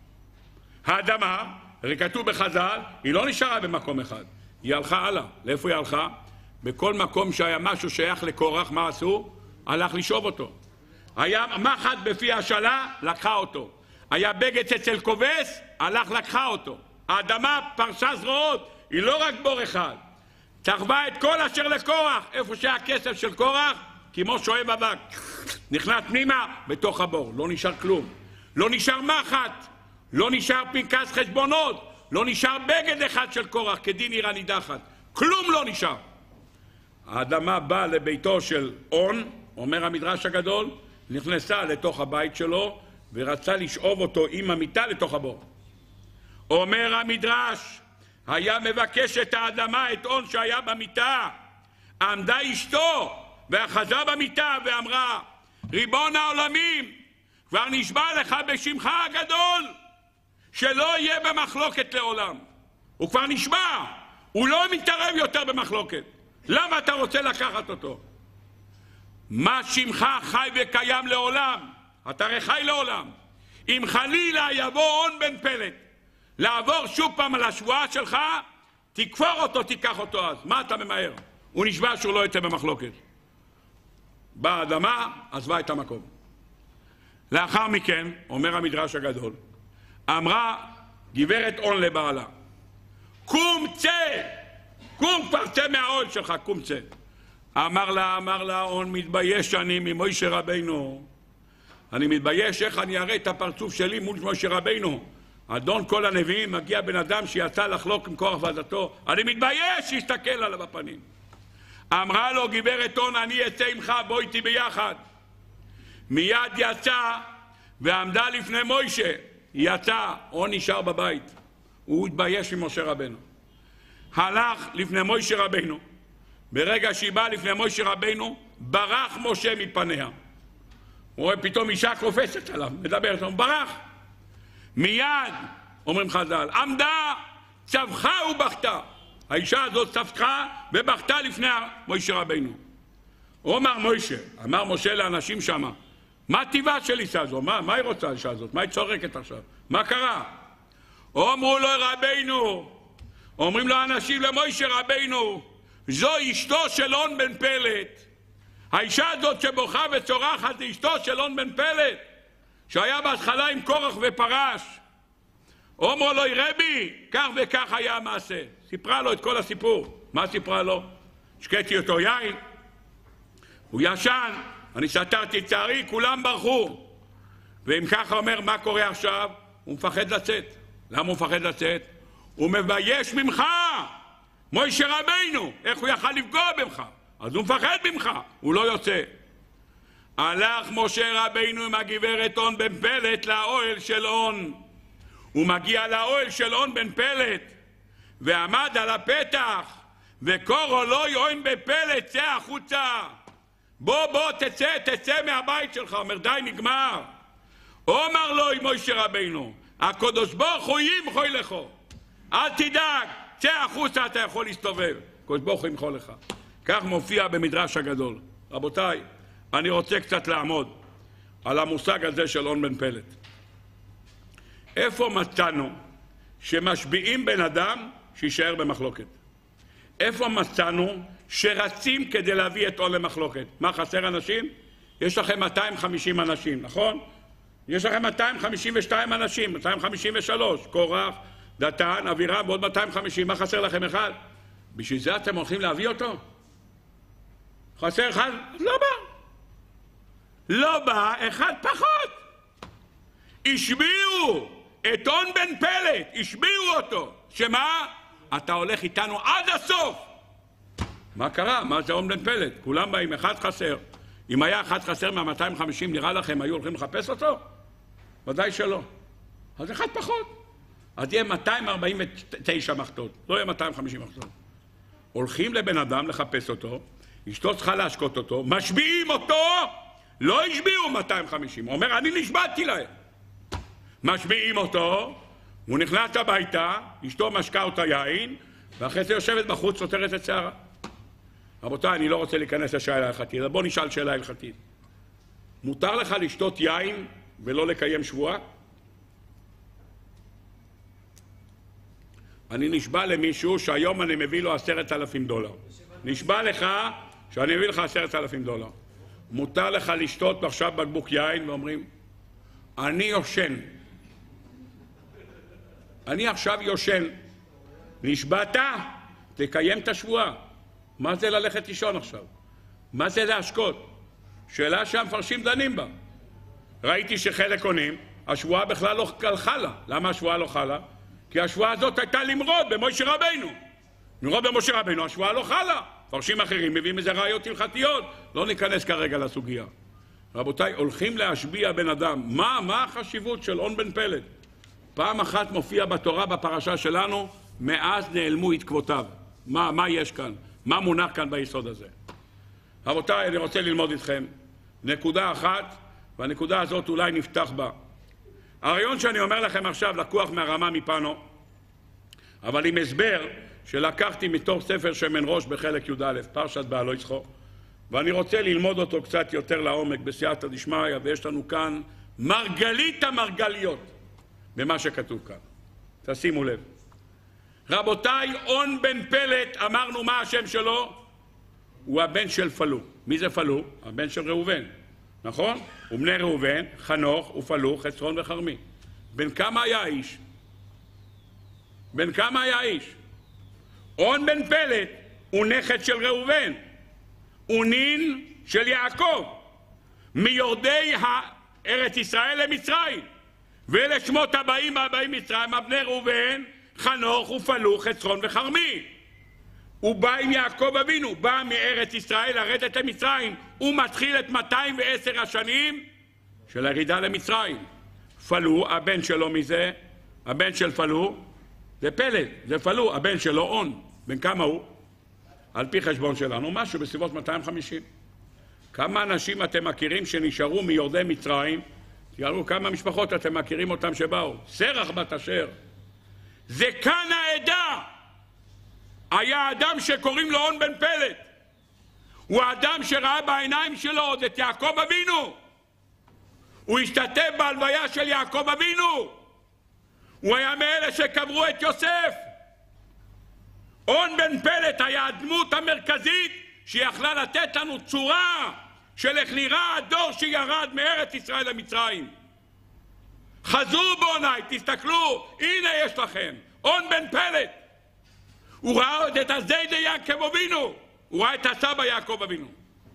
האדמה, הרי כתוב בחז"ל, היא לא נשארה במקום אחד, היא הלכה הלאה. לאיפה היא הלכה? בכל מקום שהיה משהו שייך לקורח, מה עשו? הלך לשאוב אותו. היה מחט בפי השלה, לקחה אותו. היה בגד אצל כובס, הלך לקחה אותו. האדמה פרשה זרועות, היא לא רק בור אחד. תחווה את כל אשר לקורח, איפה שהיה כסף של קורח, כמו שואב אבק. נכנס פנימה בתוך הבור, לא נשאר כלום. לא נשאר מחט, לא נשאר פנקס חשבונות, לא נשאר בגד אחד של קורח כדין עיר הנידחת. כלום לא נשאר. האדמה באה לביתו של און, אומר המדרש הגדול, נכנסה לתוך הבית שלו ורצה לשאוב אותו עם המיטה לתוך הבור. אומר המדרש, היה מבקש את האדמה, את און שהיה במיטה. עמדה אשתו ואחזה במיטה ואמרה, ריבון העולמים, כבר נשבע לך בשמך הגדול שלא יהיה במחלוקת לעולם. הוא כבר נשבע, הוא לא מתערב יותר במחלוקת. למה אתה רוצה לקחת אותו? מה שמך חי וקיים לעולם? אתה הרי חי לעולם. אם חלילה יבוא און בן פלט לעבור שוב פעם על השבועה שלך, תכפור אותו, תיקח אותו אז. מה אתה ממהר? הוא נשבע שהוא לא יצא במחלוקת. באה האדמה, עזבה את המקום. לאחר מכן, אומר המדרש הגדול, אמרה גברת און לבעלה, קום צא, קום כבר צא מהאוהל שלך, קום צא. אמר לה און, מתבייש אני ממוישה רבינו. אני מתבייש איך אני אראה את הפרצוף שלי מול מוישה רבינו. אדון כל הנביאים, מגיע בן אדם שיצא לחלוק עם כוח ועדתו, אני מתבייש שיסתכל עליו בפנים. אמרה לו גברת און, אני אצא עמך, בוא איתי ביחד. מיד יצא ועמדה לפני מוישה. היא יצאה, און נשאר בבית. הוא התבייש ממשה רבנו. הלך לפני מוישה רבנו. ברגע שהיא באה לפני מוישה רבנו, ברח משה מפניה. הוא רואה פתאום אישה קופצת עליו, מדברת, הוא ברח. מיד, אומרים חז"ל, עמדה, צווחה ובכתה. האישה הזאת צפחה ובכתה לפני מוישה רבינו. אמר משה לאנשים שמה, מה טבעה של אישה הזו? מה היא רוצה האישה הזאת? מה היא צורקת עכשיו? מה קרה? אמרו לו רבינו, אומרים לו אנשים למוישה רבינו, זו אשתו של און בן פלט. האישה הזאת שבוכה וצורחת זה אשתו של און בן פלט, שהיה בהתחלה עם קורח ופרש. אמרו לו רבי, כך וכך היה המעשה. סיפרה לו את כל הסיפור. מה סיפרה לו? שקטתי אותו יין, הוא ישן, אני שתרתי צערי, כולם ברחו. ואם ככה אומר, מה קורה עכשיו? הוא מפחד לצאת. למה הוא מפחד לצאת? הוא מבייש ממך, מוישה רבינו, איך הוא יכל לפגוע ממך? אז הוא מפחד ממך, הוא לא יוצא. הלך משה רבינו עם הגברת און בן פלט לאוהל של און. הוא מגיע לאוהל של און בן פלט ועמד על הפתח וקוראו לו און בן פלט, צא החוצה, בוא תצא מהבית שלך. אומר די, נגמר. אומר לו משה רבינו, הקדוש ברוך הוא ימחול לך, אל תדאג, צא החוצה, אתה יכול להסתובב, הקדוש ברוך הוא ימחול לך. כך מופיע במדרש הגדול. רבותיי, אני רוצה קצת לעמוד על המושג הזה של און בן פלט. איפה מצאנו שמשביעים בן אדם שישאר במחלוקת? איפה מצאנו שרצים כדי להביא את און למחלוקת? מה, חסר אנשים? יש לכם 250 אנשים, נכון? יש לכם 252 אנשים, 253, קורח, דתן, אבירם ועוד 250, מה חסר לכם? אחד? בשביל זה אתם הולכים להביא אותו? חסר אחד? לא בא. לא בא, אחד פחות. השביעו את און בן פלט, השביעו אותו. שמה? אתה הולך איתנו עד הסוף. מה קרה? מה זה און בן פלט? כולם באים, אחד חסר. אם היה אחד חסר מה-250, נראה לכם, היו הולכים לחפש אותו? ודאי שלא. אז אחד פחות. אז יהיה 249 מחתות, לא יהיה 250 מחתות. הולכים לבן אדם לחפש אותו, אשתו צריכה להשקות אותו, משביעים אותו, לא השביעו 250. הוא אומר, אני נשבעתי להם. משביעים אותו, הוא נכנס הביתה, אשתו משקה אותה יין, ואחרי זה יושבת בחוץ, סותרת את שערה. רבותיי, אני לא רוצה להיכנס לשאלה הלכתית, אבל בוא נשאל שאלה הלכתית. מותר לך לשתות יין ולא לקיים שבועה? אני נשבע למישהו שהיום אני מביא לו $10,000. נשבע לך שאני מביא לך $10,000. מותר לך לשתות עכשיו בקבוק יין ואומרים, אני יושן. אני עכשיו יושן. נשבעת? תקיים את השבועה. מה זה ללכת לישון עכשיו? מה זה להשקות? שאלה שהמפרשים דנים בה. ראיתי שחלק עונים, השבועה בכלל לא חלה. למה השבועה לא חלה? כי השבועה הזאת הייתה למרוד במשה רבינו. למרוד במשה רבינו, השבועה לא חלה. מפרשים אחרים מביאים איזה ראיות הלכתיות. לא ניכנס כרגע לסוגיה. רבותיי, הולכים להשביע בן אדם. מה החשיבות של און בן פלט? פעם אחת מופיע בתורה בפרשה שלנו, מאז נעלמו עקבותיו. מה יש כאן? מה מונח כאן ביסוד הזה? רבותיי, אני רוצה ללמוד איתכם נקודה אחת, והנקודה הזאת אולי נפתח בה. הרעיון שאני אומר לכם עכשיו לקוח מהרמה מפנו, אבל עם הסבר שלקחתי מתוך ספר שמן ראש בחלק י"א, פרשת בעלו יצחו, ואני רוצה ללמוד אותו קצת יותר לעומק בסייעתא דשמיא, ויש לנו כאן מרגלית המרגליות במה שכתוב כאן. תשימו לב. רבותיי, און בן פלט, אמרנו מה השם שלו? הוא הבן של פלו. מי זה פלו? הבן של ראובן. נכון? ובני ראובן, חנוך ופלו, חצרון וחרמי. בן כמה היה האיש? בן כמה היה האיש? און בן פלט הוא נכד של ראובן. הוא נין של יעקב. מיורדי ארץ ישראל למצרים. ואלה שמות הבאים מצרים, בני ראובן, חנוך ופלו, חצרון וחרמי. הוא בא עם יעקב אבינו, בא מארץ ישראל לרדת למצרים. הוא מתחיל את 210 השנים של הירידה למצרים. פלו, הבן שלו מזה, הבן של פלו, זה פלט, זה פלו, הבן שלו און. בן כמה הוא? על פי חשבון שלנו, משהו בסביבות 250. כמה אנשים אתם מכירים שנשארו מיורדי מצרים? תראו כמה משפחות אתם מכירים אותם שבאו. סרח בת אשר. זה כאן העדה. היה אדם שקוראים לו און בן פלט. הוא האדם שראה בעיניים שלו עוד את יעקב אבינו. הוא השתתף בהלוויה של יעקב אבינו. הוא היה מאלה שקברו את יוסף. און בן פלט היה הדמות המרכזית שיכלה לתת לנו צורה של איך נראה הדור שירד מארץ ישראל למצרים. חזרו בעיניי, תסתכלו, הנה יש לכם, און בן פלט. הוא ראה עוד את הזיידה יעקב אבינו, הוא ראה את הסבא יעקב אבינו.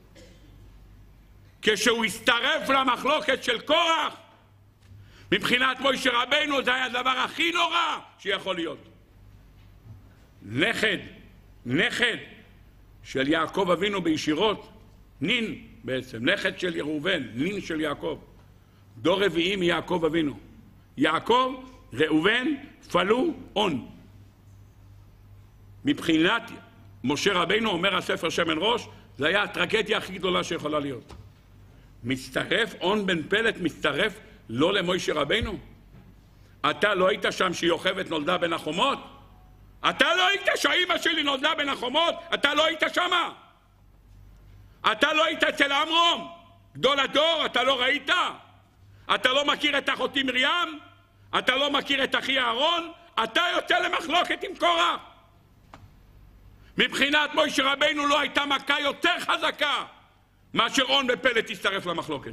כשהוא הצטרף למחלוקת של קורח, מבחינת מוישה רבנו זה היה הדבר הכי נורא שיכול להיות. נכד של יעקב אבינו בישירות, נין בעצם, נכד של ראובן, נין של יעקב. דור רביעי מיעקב אבינו. יעקב, ראובן, פלו, און. מבחינת משה רבנו, אומר הספר שמן ראש, זה היה הטרגדיה הכי גדולה שיכולה להיות. מצטרף, און בן פלט מצטרף לא למוישה רבנו. אתה לא היית שם שיוכבד נולדה בין החומות? אתה לא היית שהאימא שלי נולדה בין החומות? אתה לא היית שמה? אתה לא היית אצל עמרום? גדול הדור, אתה לא ראית? אתה לא מכיר את אחותי מרים? אתה לא מכיר את אחי אהרון? אתה יוצא למחלוקת עם קורח. מבחינת מוישה רבנו לא הייתה מכה יותר חזקה מאשר און בן פלט תצטרף למחלוקת.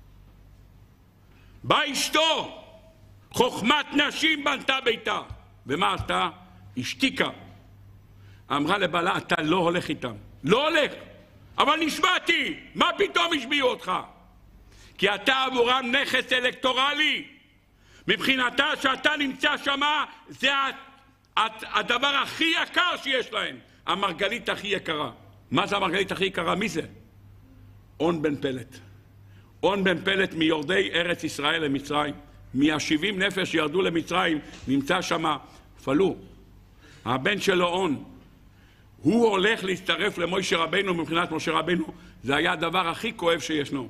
באה אשתו, חוכמת נשים בנתה ביתה. ומה עשתה? השתיקה. אמרה לבעלה, אתה לא הולך איתם. לא הולך. אבל נשבעתי, מה פתאום השביעו אותך? כי אתה עבורם נכס אלקטורלי. מבחינתה שאתה נמצא שמה, זה הדבר הכי יקר שיש להם. המרגלית הכי יקרה. מה זה המרגלית הכי יקרה? מי זה? און בן פלט. און בן פלט מיורדי ארץ ישראל למצרים. מה-70 נפש שירדו למצרים, נמצא שמה, פלו. הבן שלו און. הוא הולך להצטרף למוישה רבנו. מבחינת משה רבנו זה היה הדבר הכי כואב שישנו.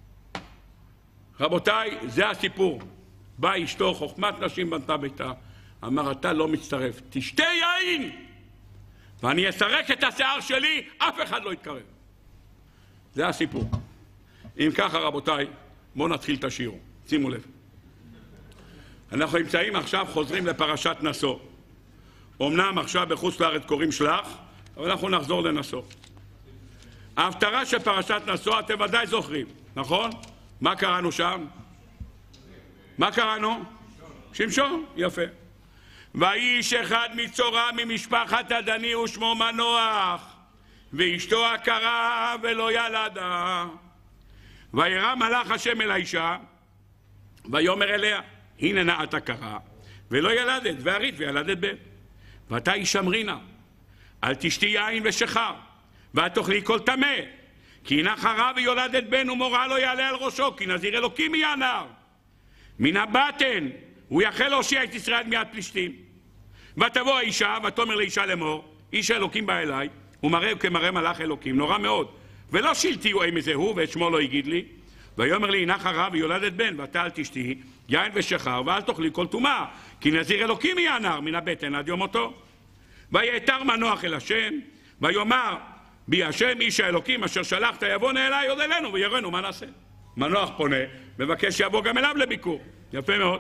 רבותיי, זה הסיפור. באה אשתו, חוכמת נשים בנתה ביתה, אמר, אתה לא מצטרף, תשתה יין ואני אסרק את השיער שלי, אף אחד לא יתקרב. זה הסיפור. אם ככה רבותיי, בואו נתחיל את השיעור. שימו לב, אנחנו נמצאים עכשיו, חוזרים לפרשת נשוא. אמנם עכשיו בחוץ לארץ קוראים שלח, אבל אנחנו נחזור לנשוא. ההפטרה של פרשת נשוא אתם ודאי זוכרים, נכון? מה קראנו שם? מה קראנו? שמשון, יפה. ואיש אחד מצורע ממשפחת הדני ושמו מנוח, ואשתו עקרה ולא ילדה. וירא מלאך השם אל האישה, ויאמר אליה, הנה נא את עקרה ולא ילדת, והרית וילדת בן. ואתה אישה אמרינה, אל תשתי יין ושכר, ואת תאכלי כל טמא, כי הנה חרה ויולדת בן ומורה לא יעלה על ראשו, כי נזיר אלוקים יהיה הנער. מן הבטן הוא יחל להושיע את ישראל מיד פלישתים. ותבוא האישה ותאמר לאישה לאמור, איש האלוקים בא אליי, ומראה כמראה מלאך אלוקים, נורא מאוד. ולא שילתי הוא אימי זהו, ואת שמו לא הגיד לי. ויאמר לי, הנה חרה ויולדת בן, ואתה אל תשתי יין ושכר, ואל תאכלי כל טומאה, כי נזיר אלוקים יהיה הנער מן הבטן עד יום מותו. ויעתר מנוח אל השם, ויאמר בי השם איש האלוקים אשר שלחת יבוא אליי עוד אלינו ויראנו מה נעשה. מנוח פונה, מבקש שיבוא גם אליו לביקור. יפה מאוד.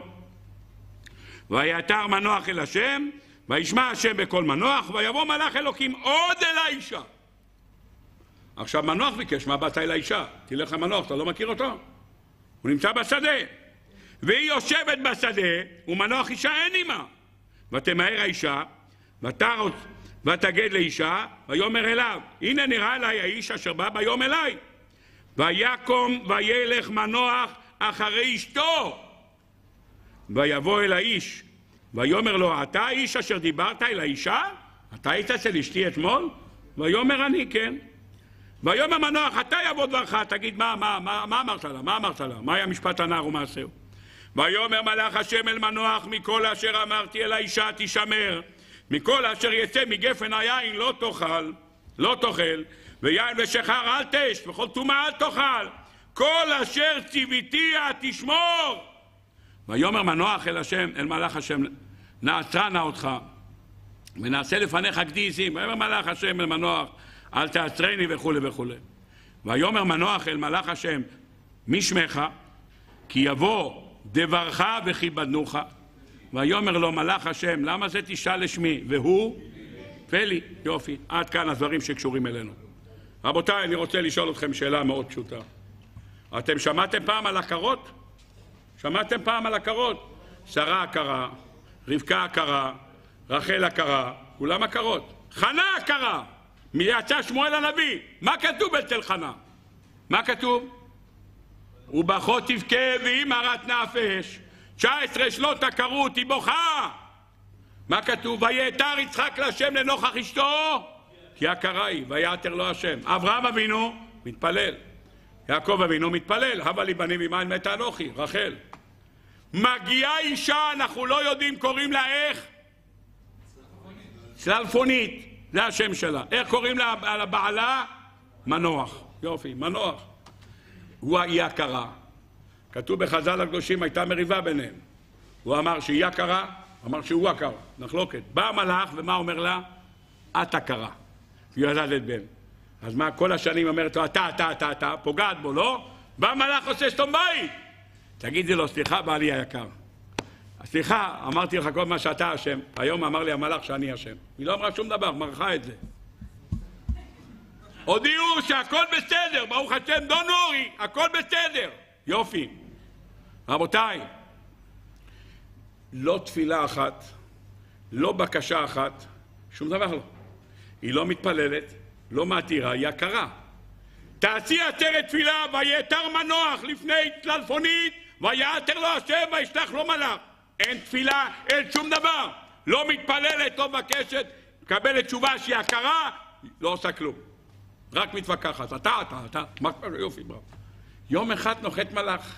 ויעתר מנוח אל השם, וישמע השם בקול מנוח, ויבוא מלאך אלוקים עוד אל האישה. עכשיו מנוח ביקש, מה באת אל האישה? תלך למנוח, אתה לא מכיר אותו? הוא נמצא בשדה. והיא יושבת בשדה, ומנוח אישה אין עמה. ותמהר האישה, ותגד לאישה, ויאמר אליו, הנה נראה אליי האיש אשר בא ביום אליי. ויקום וילך מנוח אחרי אשתו. ויבוא אל האיש, ויאמר לו, אתה האיש אשר דיברת אל האישה? אתה היית אצל אשתי אתמול? ויאמר אני, כן. ויאמר מנוח, אתה יבוא דברך, תגיד מה אמרת לה? מה אמרת לה? מה היה משפט הנער ומעשהו? ויאמר מלאך השם אל מנוח, מכל אשר אמרתי אל האישה תשמר, מכל אשר יצא מגפן היין לא תאכל, ויין ושכר אל תשת, וכל טומאה אל תאכל, כל אשר ציוויתיה תשמור. ויאמר מנוח אל השם, אל מלאך השם, נעצרה נא אותך, ונעשה לפניך גדי עזים. ויאמר מלאך השם אל מנוח, אל תעצרני וכו' וכו'. ויאמר מנוח אל מלאך השם, מי שמך? כי יבוא דברך וכיבדנוך. ויאמר לו מלאך השם, למה זה תשאל לשמי? והוא? פלי. יופי. עד כאן הדברים שקשורים אלינו. רבותיי, אני רוצה לשאול אתכם שאלה מאוד פשוטה. אתם שמעתם פעם על עקרות? שמעתם פעם על עקרות? שרה עקרה, רבקה עקרה, רחל עקרה, כולם עקרות. חנה עקרה, מיצא שמואל הנביא. מה כתוב אצל חנה? מה כתוב? ובכות תבכה והיא מרת נפש, 19 שנות עקרות היא בוכה. מה כתוב? ויעתר יצחק להשם לנוכח אשתו, כי עקרה היא, ויעתר לו השם. אברהם אבינו מתפלל, יעקב אבינו מתפלל, הבה לי בנים ממען מתה אנוכי, רחל. מגיעה אישה, אנחנו לא יודעים, קוראים לה איך? צלפונית, זה השם שלה. איך קוראים לה לבעלה? מנוח. יופי, מנוח. היא עקרה. כתוב בחז"ל הקדושים, הייתה מריבה ביניהם. הוא אמר שהיא עקרה, אמר שהוא עקר, נחלוקת. בא המלאך ומה אומר לה? את עקרה. היא ילדת בן. אז מה, כל השנים אומרת לו, אתה, פוגעת בו, לא? בא המלאך עושה סתום בית. תגידי לו, סליחה, בעלי היקר. סליחה, אמרתי לך כל מה שאתה אשם. היום אמר לי המלאך שאני אשם. היא לא אמרה שום דבר, מרחה את זה. הודיעו שהכל בסדר, ברוך השם, דון אורי, הכל בסדר. יופי. רבותיי, לא תפילה אחת, לא בקשה אחת, שום דבר לא. היא לא מתפללת, לא מעתירה, היא עקרה. תעשי עצרת תפילה, ויעתר מנוח לפני צלפונית, ויעתר לו השם וישלח לו מלאך. אין תפילה, אין שום דבר. לא מתפללת, לא מבקשת, מקבלת תשובה שהיא עקרה, לא עושה כלום. רק מתווכחת. אתה, מה קורה? יופי, ברב. יום אחד נוחת מלאך.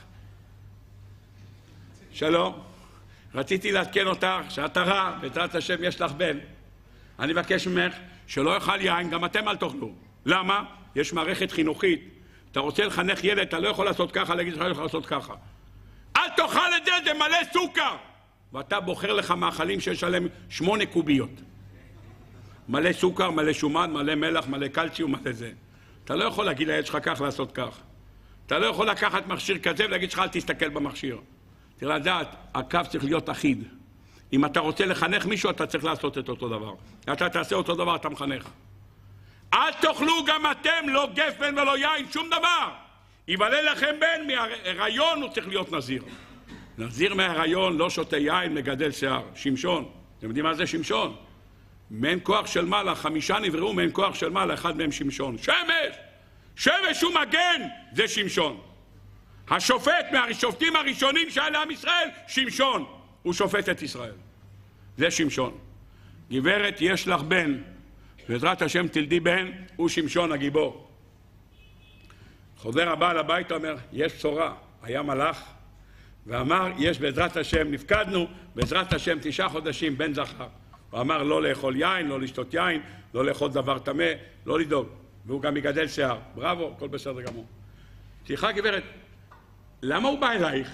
שלום, רציתי לעדכן אותך שאת רע, בעזרת השם יש לך בן. אני מבקש ממך שלא יאכל יין, גם אתם אל תאכלו. למה? יש מערכת חינוכית. אתה רוצה לחנך ילד, אתה לא יכול לעשות ככה, להגיד לך לא יכול לעשות ככה. אל תאכל את זה, זה מלא סוכר. ואתה בוחר לך מאכלים שיש עליהם 8 קוביות. מלא סוכר, מלא שומן, מלא מלח, מלא קלציום, מלא זה. אתה לא יכול להגיד לילד שלך כך לעשות כך. אתה לא יכול לקחת מכשיר כזה ולהגיד שלך אל תסתכל במכשיר. תראה, לדעת, הקו צריך להיות אחיד. אם אתה רוצה לחנך מישהו, אתה צריך לעשות את אותו דבר. אתה תעשה אותו דבר, אתה מחנך. אל תאכלו גם אתם, לא גפן ולא יין, שום דבר. יבלה לכם בן, מההיריון הוא צריך להיות נזיר. נזיר מההיריון, לא שותה יין, מגדל שיער. שמשון. אתם יודעים מה זה שמשון? מעין כוח של מעלה, 5 נבראו מעין כוח של מעלה, אחד מהם שמשון. שמש הוא מגן, זה שמשון. השופט מהשופטים הראשונים שהיה לעם ישראל, שמשון. הוא שופט את ישראל. זה שמשון. גברת, יש לך בן, בעזרת השם תלדי בן, הוא שמשון הגיבור. חוזר הבעל הביתה, אומר, יש בשורה. היה מלאך ואמר, יש בעזרת השם, נפקדנו, בעזרת השם 9 חודשים, בן זכר. הוא אמר לא לאכול יין, לא לשתות יין, לא לאכול דבר טמא, לא לדאוג. והוא גם יגדל שיער. בראבו, הכל בסדר גמור. סליחה גברת, למה הוא בא אלייך?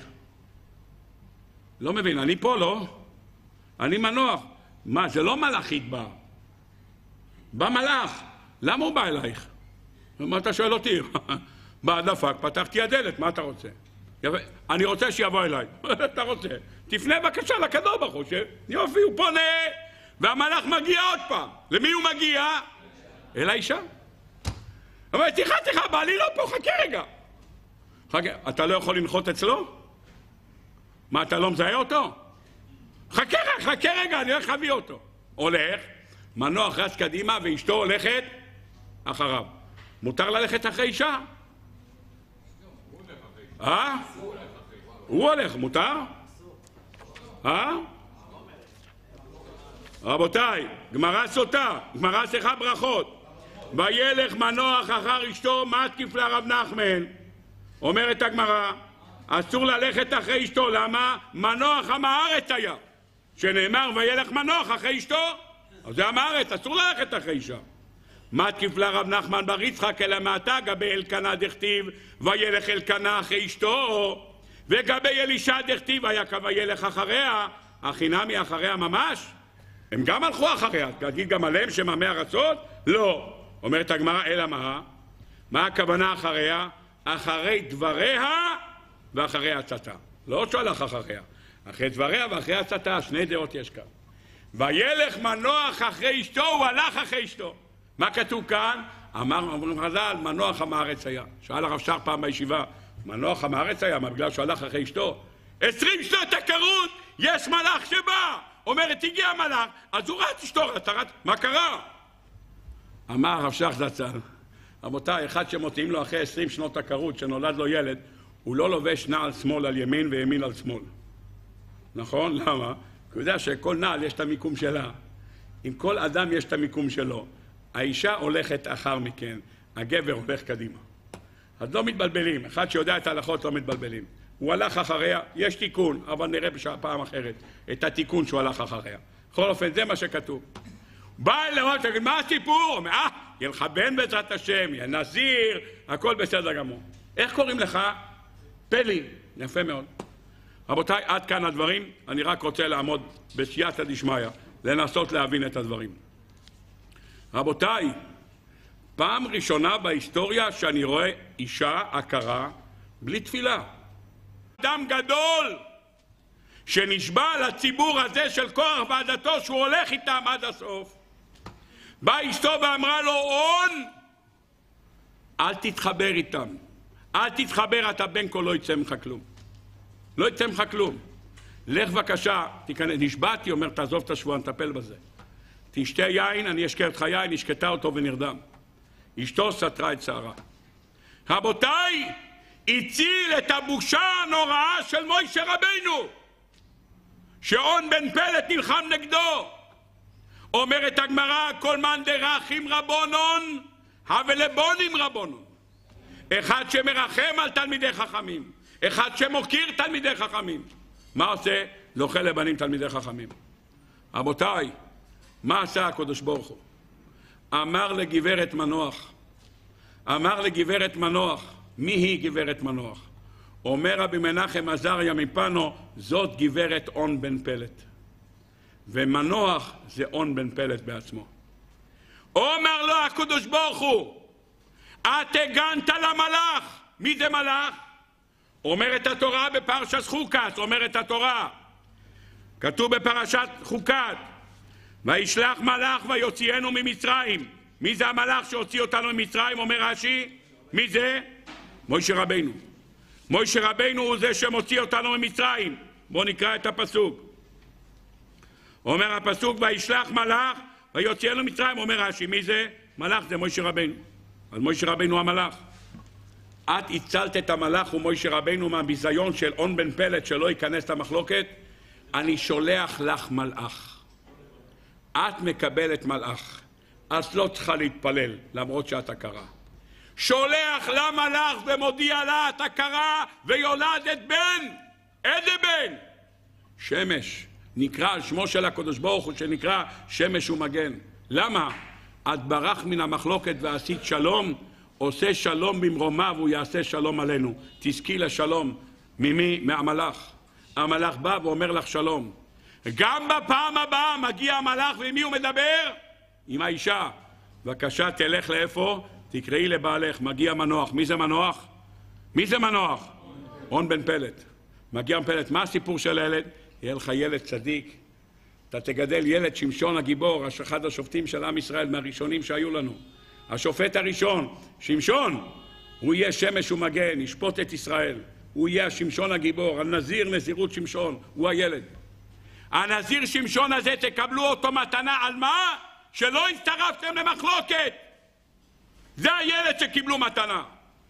לא מבין, אני פה לא? אני מנוח. מה, זה לא מלאכית בא. בא מלאך. למה הוא בא אלייך? מה אתה שואל אותי? בא דפק, פתחתי הדלת, מה אתה רוצה? אני רוצה שיבוא אליי. אתה רוצה? תפנה בבקשה לקדוש ברוך הוא, יופי, הוא פונה, והמלאך מגיע עוד פעם. למי הוא מגיע? אל האישה. אבל תיכה, בעלי לא פה, חכה רגע. חכה, אתה לא יכול לנחות אצלו? מה, אתה לא מזהה אותו? חכה רגע, אני הולך להביא אותו. הולך, מנוח רץ קדימה ואשתו הולכת אחריו. מותר ללכת אחרי אישה? הוא הולך, מותר? רבותיי, גמרא סוטה, גמרא שיחה ברכות. וילך מנוח אחר אשתו, מה תקיף לרב נחמן? אומרת הגמרא, אסור ללכת אחרי אשתו, למה? מנוח עם הארץ היה. שנאמר וילך מנוח אחרי אשתו, אז זה עם הארץ, אסור ללכת אחרי אישה. מה תקיף לרב נחמן בר יצחק אלא מעתה גבי אלקנה דכתיב וילך אלקנה אחרי אשתו, וגבי אלישע דכתיב היה כוילך אחריה, החינמי אחריה ממש. הם גם הלכו אחריה, תגיד גם עליהם שהם עמי ארצות? לא. אומרת הגמרא, אלא מה? מה הכוונה אחריה? אחרי דבריה ואחרי הצתה. לא שהלך אחריה. אחרי דבריה ואחרי הצתה, שני דעות יש כאן. וילך מנוח אחרי אשתו, הוא הלך אחרי אשתו. מה כתוב כאן? אמרו חז"ל, מנוח עם הארץ היה. שאל הרב שר פעם בישיבה, מנוח עם הארץ היה, מה בגלל שהוא הלך אחרי אשתו? 20 שנות עקרות, יש מלאך שבא. אומרת, הגיע המלאך, אז הוא רץ אשתו, מה קרה? אמר הרב שך זצ"ל, רבותיי, אחד שמוציאים לו אחרי 20 שנות עקרות, שנולד לו ילד, הוא לא לובש נעל שמאל על ימין וימין על שמאל. נכון? למה? כי הוא יודע שכל נעל יש את המיקום שלה. עם כל אדם יש את המיקום שלו. האישה הולכת אחר מכן, הגבר הולך קדימה. אז לא מתבלבלים, אחד שיודע את ההלכות לא מתבלבלים. הוא הלך אחריה, יש תיקון, אבל נראה פעם אחרת את התיקון שהוא הלך אחריה. בכל אופן, זה מה שכתוב. בא אליו, תגיד, מה הסיפור? אומר, יהיה לך בן בעזרת השם, יהיה נזיר, הכל בסדר גמור. איך קוראים לך? פלי. יפה מאוד. רבותיי, עד כאן הדברים, אני רק רוצה לעמוד בסייעתא דשמיא, לנסות להבין את הדברים. רבותיי, פעם ראשונה בהיסטוריה שאני רואה אישה עקרה בלי תפילה. אדם גדול שנשבע לציבור הזה של כוח ועדתו שהוא הולך איתם עד הסוף. באה אשתו ואמרה לו, און, אל תתחבר איתם. אל תתחבר, אתה בן כה לא יצא ממך כלום. לא יצא ממך כלום. לך בבקשה, נשבעתי, אומר, תעזוב את השבוע, נטפל בזה. תשתה יין, אני אשקה אותך יין, השקטה אותו ונרדם. אשתו סתרה את שערה. רבותיי, הציל את הבושה הנוראה של מוישה רבינו, שאון בן פלט נלחם נגדו. אומרת הגמרא, כל מאן דרחים רבונון, הווה לבונים רבונון. אחד שמרחם על תלמידי חכמים, אחד שמוקיר תלמידי חכמים. מה עושה? זוכה לבנים תלמידי חכמים. רבותיי, מה עשה הקדוש ברוך הוא? אמר לגברת מנוח, מי היא גברת מנוח? אומר רבי מנחם עזריה מפנו, זאת גברת און בן פלט. ומנוח זה און בן פלט בעצמו. אומר לו הקדוש ברוך הוא, את הגנת למלאך. מי זה מלאך? אומרת התורה בפרשת חוקת, אומרת התורה, כתוב בפרשת חוקת, וישלח מלאך ויוציאנו ממצרים. מי זה המלאך שהוציא אותנו ממצרים? אומר רש"י, מי זה? מוישה רבינו. מוישה רבינו הוא זה שמוציא אותנו ממצרים. בואו נקרא את הפסוק. אומר הפסוק, וישלח מלאך ויוציאנו ממצרים. אומר רש"י, מי זה? מלאך זה מוישה רבינו. אז מוישה רבינו המלאך. את הצלת את המלאך ומוישה רבינו מהביזיון של און בן פלט שלא ייכנס למחלוקת. אני שולח לך מלאך. את מקבלת מלאך. אז לא צריכה להתפלל למרות שאת עקרה. שולח לה מלאך ומודיע לה, את עקרה ויולדת בן. איזה בן? שמש. נקרא על שמו של הקדוש ברוך הוא שנקרא שמש ומגן. למה? את ברח מן המחלוקת ועשית שלום, עושה שלום במרומיו והוא יעשה שלום עלינו. תזכי לשלום. ממי? מהמלאך. המלאך בא ואומר לך שלום. גם בפעם הבאה מגיע המלאך ועם מי הוא מדבר? עם האישה. בבקשה תלך לאיפה? תקראי לבעלך. מגיע מנוח. מי זה מנוח? מי זה מנוח? און בן פלט. מגיע בן פלט. מה הסיפור של הילד? יהיה לך ילד צדיק. אתה תגדל ילד שמשון הגיבור, אחד השופטים של עם ישראל מהראשונים שהיו לנו. השופט הראשון, שמשון, הוא יהיה שמש ומגן, ישפוט את ישראל. הוא יהיה השמשון הגיבור, הנזיר נזירות שמשון, הוא הילד. הנזיר שמשון הזה תקבלו אותו מתנה על מה? שלא הצטרפתם למחלוקת. זה הילד שקיבלו מתנה.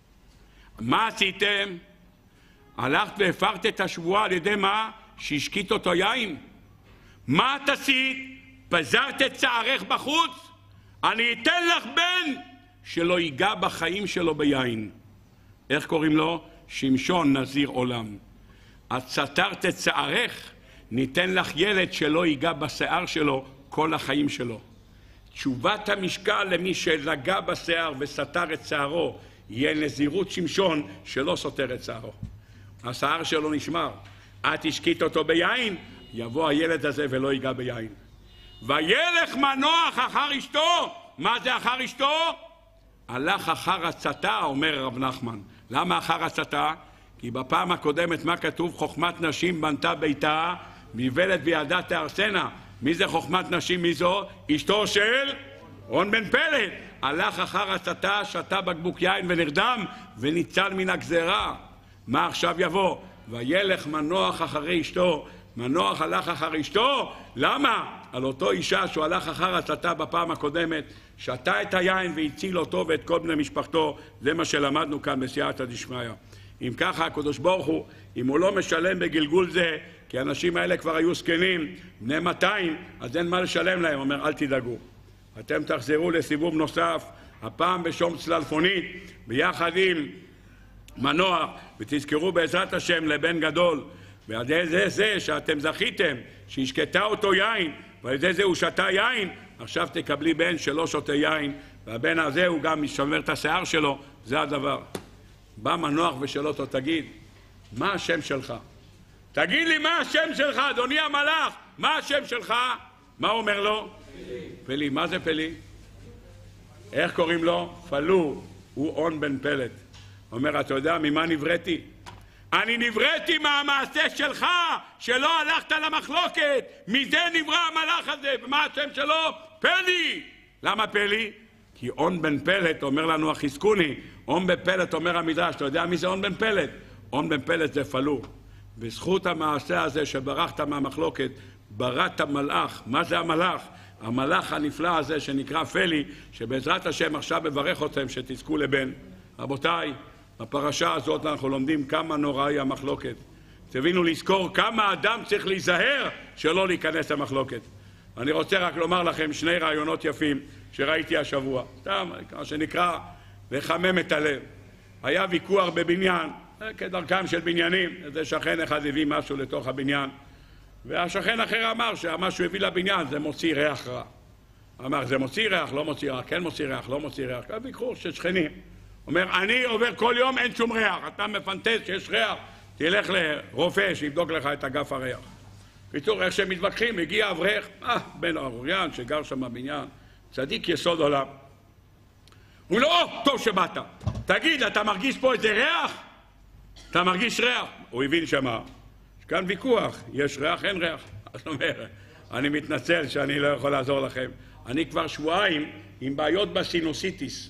מה עשיתם? הלכת והפרת את השבועה על ידי מה? שהשקית אותו יין. מה את עשית? פזרת את שערך בחוץ? אני אתן לך בן שלא ייגע בחיים שלו ביין. איך קוראים לו? שמשון נזיר עולם. את סתרת את שערך, ניתן לך ילד שלא ייגע בשיער שלו כל החיים שלו. תשובת המשקל למי שלגע בשיער וסתר את שערו, יהיה נזירות שמשון שלא סותר את שערו. השיער שלו נשמר. את השקית אותו ביין, יבוא הילד הזה ולא ייגע ביין. וילך מנוח אחר אשתו. מה זה אחר אשתו? הלך אחר הצתה, אומר רב נחמן. למה אחר הצתה? כי בפעם הקודמת מה כתוב? חוכמת נשים בנתה ביתה, ויבלת וילדה תארסנה. מי זה חוכמת נשים? מי זו? אשתו של רון בן פלט. הלך אחר הצתה, שתה בקבוק יין ונרדם וניצל מן הגזרה. מה עכשיו יבוא? וילך מנוח אחרי אשתו. מנוח הלך אחר אשתו. למה? על אותו אישה שהוא הלך אחר הצתה בפעם הקודמת, שתה את היין והציל אותו ואת כל בני משפחתו. זה מה שלמדנו כאן בסייעתא דשמיא. אם ככה הקדוש ברוך הוא, אם הוא לא משלם בגלגול זה, כי האנשים האלה כבר היו זקנים, בני 200, אז אין מה לשלם להם. אומר, אל תדאגו, אתם תחזרו לסיבוב נוסף, הפעם בשום צללפונית, ביחד עם מנוח, ותזכרו בעזרת השם לבן גדול. ועל ידי זה שאתם זכיתם, שהשקטה אותו יין, ועל ידי זה הוא שתה יין, עכשיו תקבלי בן שלא שותה יין, והבן הזה הוא גם משמר את השיער שלו. זה הדבר. בא מנוח ושאל אותו, תגיד, מה השם שלך? תגיד לי מה השם שלך, אדוני המלאך, מה השם שלך? מה הוא אומר לו? פלי. מה זה פלי? איך קוראים לו? פלו. הוא רון בן פלט. אומר, אתה יודע ממה נבראתי? אני נבראתי מהמעשה שלך, שלא הלכת למחלוקת. מזה נברא המלאך הזה. ומה השם שלו? פלי. למה פלי? כי רון בן פלט, אומר לנו החזקוני, רון בן פלט אומר המדרש, אתה יודע מי זה רון בן פלט? רון בן פלט זה פלו. בזכות המעשה הזה שברחת מהמחלוקת, בראת המלאך. מה זה המלאך? המלאך הנפלא הזה שנקרא פלי, שבעזרת השם עכשיו מברך אתכם שתזכו לבן. רבותיי, בפרשה הזאת אנחנו לומדים כמה נוראי המחלוקת. תבינו לזכור כמה אדם צריך להיזהר שלא להיכנס למחלוקת. אני רוצה רק לומר לכם שני רעיונות יפים שראיתי השבוע. סתם, מה שנקרא, לחמם את הלב. היה ויכוח בבניין, כדרכם של בניינים, איזה שכן אחד הביא משהו לתוך הבניין, והשכן אחר אמר שמה שהוא הביא לבניין זה מוציא ריח רע. אמר, זה מוציא ריח, לא מוציא ריח, כן מוציא ריח, לא מוציא ריח. ויכוח של שכנים. אומר, אני עובר כל יום, אין שום ריח. אתה מפנטז שיש ריח, תלך לרופא שיבדוק לך את אגף הריח. בקיצור, איך שהם מתווכחים, הגיע אברך, בן ארוריין שגר שם בבניין, צדיק יסוד עולם. הוא לא, טוב שבאת. תגיד, אתה מרגיש פה איזה ריח? אתה מרגיש ריח? הוא הבין שמה. יש כאן ויכוח, יש ריח, אין ריח. אז הוא אומר, אני מתנצל שאני לא יכול לעזור לכם. אני כבר שבועיים עם בעיות בסינוסיטיס.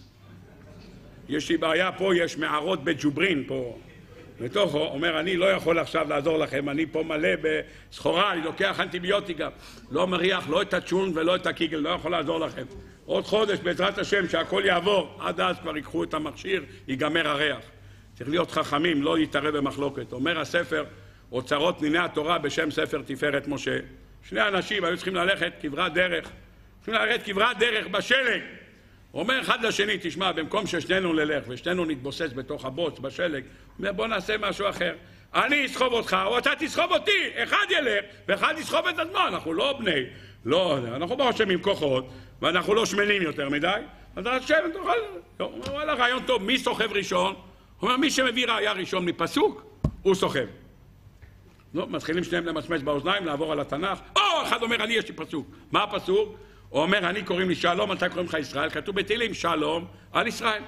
יש לי בעיה פה, יש מערות בג'וברין פה. בתוכו, אומר, אני לא יכול עכשיו לעזור לכם, אני פה מלא בסחורה, אני לוקח אנטיביוטיקה. לא מריח, לא את הצ'ון ולא את הקיגל, לא יכול לעזור לכם. עוד חודש בעזרת השם שהכל יעבור, עד אז כבר ייקחו את המכשיר, ייגמר הריח. צריך להיות חכמים, לא להתערב במחלוקת. אומר הספר, אוצרות פניני התורה בשם ספר תפארת משה. שני אנשים היו צריכים ללכת כברת דרך. צריכים ללכת כברת דרך בשלג. אומר אחד לשני, תשמע, במקום ששנינו נלך ושנינו נתבוסס בתוך הבוץ, בשלג, אומר, בוא נעשה משהו אחר. אני אסחוב אותך, או אתה תסחוב אותי. אחד ילך, ואחד יסחוב את עצמו. אנחנו לא בני, לא, אנחנו לא חושבים עם כוחות, ואנחנו לא שמנים יותר מדי. אז השם, תוכל, הוא אומר, רעיון טוב, מי סוחב ראשון? הוא אומר, מי שמביא ראיה ראשון מפסוק, הוא סוחב. לא, מתחילים שניהם למצמץ באוזניים, לעבור על התנ"ך. אחד אומר, אני יש לי פסוק. מה הפסוק? הוא אומר, אני קוראים לי שלום, אתה קוראים לך ישראל. כתוב בתהילים, שלום על ישראל.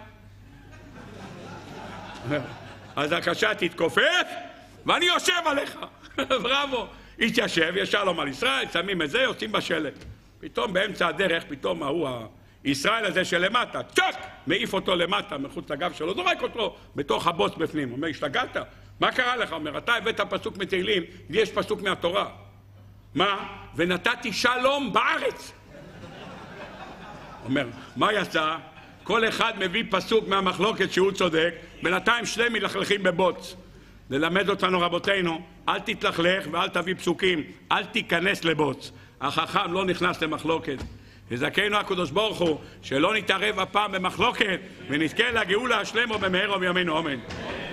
אז הקשה תתכופף, ואני יושב עליך. בראבו. התיישב, יש שלום על ישראל, שמים את זה, יוצאים בשלג. פתאום באמצע הדרך, פתאום ההוא, ישראל הזה שלמטה, צ'ק, מעיף אותו למטה, מחוץ לגב שלו, זורק אותו בתוך הבוץ בפנים. הוא אומר, השתגעת? מה קרה לך? הוא אומר, אתה הבאת פסוק מתהילים, לי יש פסוק מהתורה. מה? ונתתי שלום בארץ. אומר, מה יצא? כל אחד מביא פסוק מהמחלוקת שהוא צודק, בינתיים שני מלכלכים בבוץ. ללמד אותנו רבותינו, אל תתלכלך ואל תביא פסוקים, אל תיכנס לבוץ. החכם לא נכנס למחלוקת. יזכנו הקדוש ברוך הוא שלא נתערב הפעם במחלוקת ונזכה לגאולה השלמה במהרה ובימינו אמן.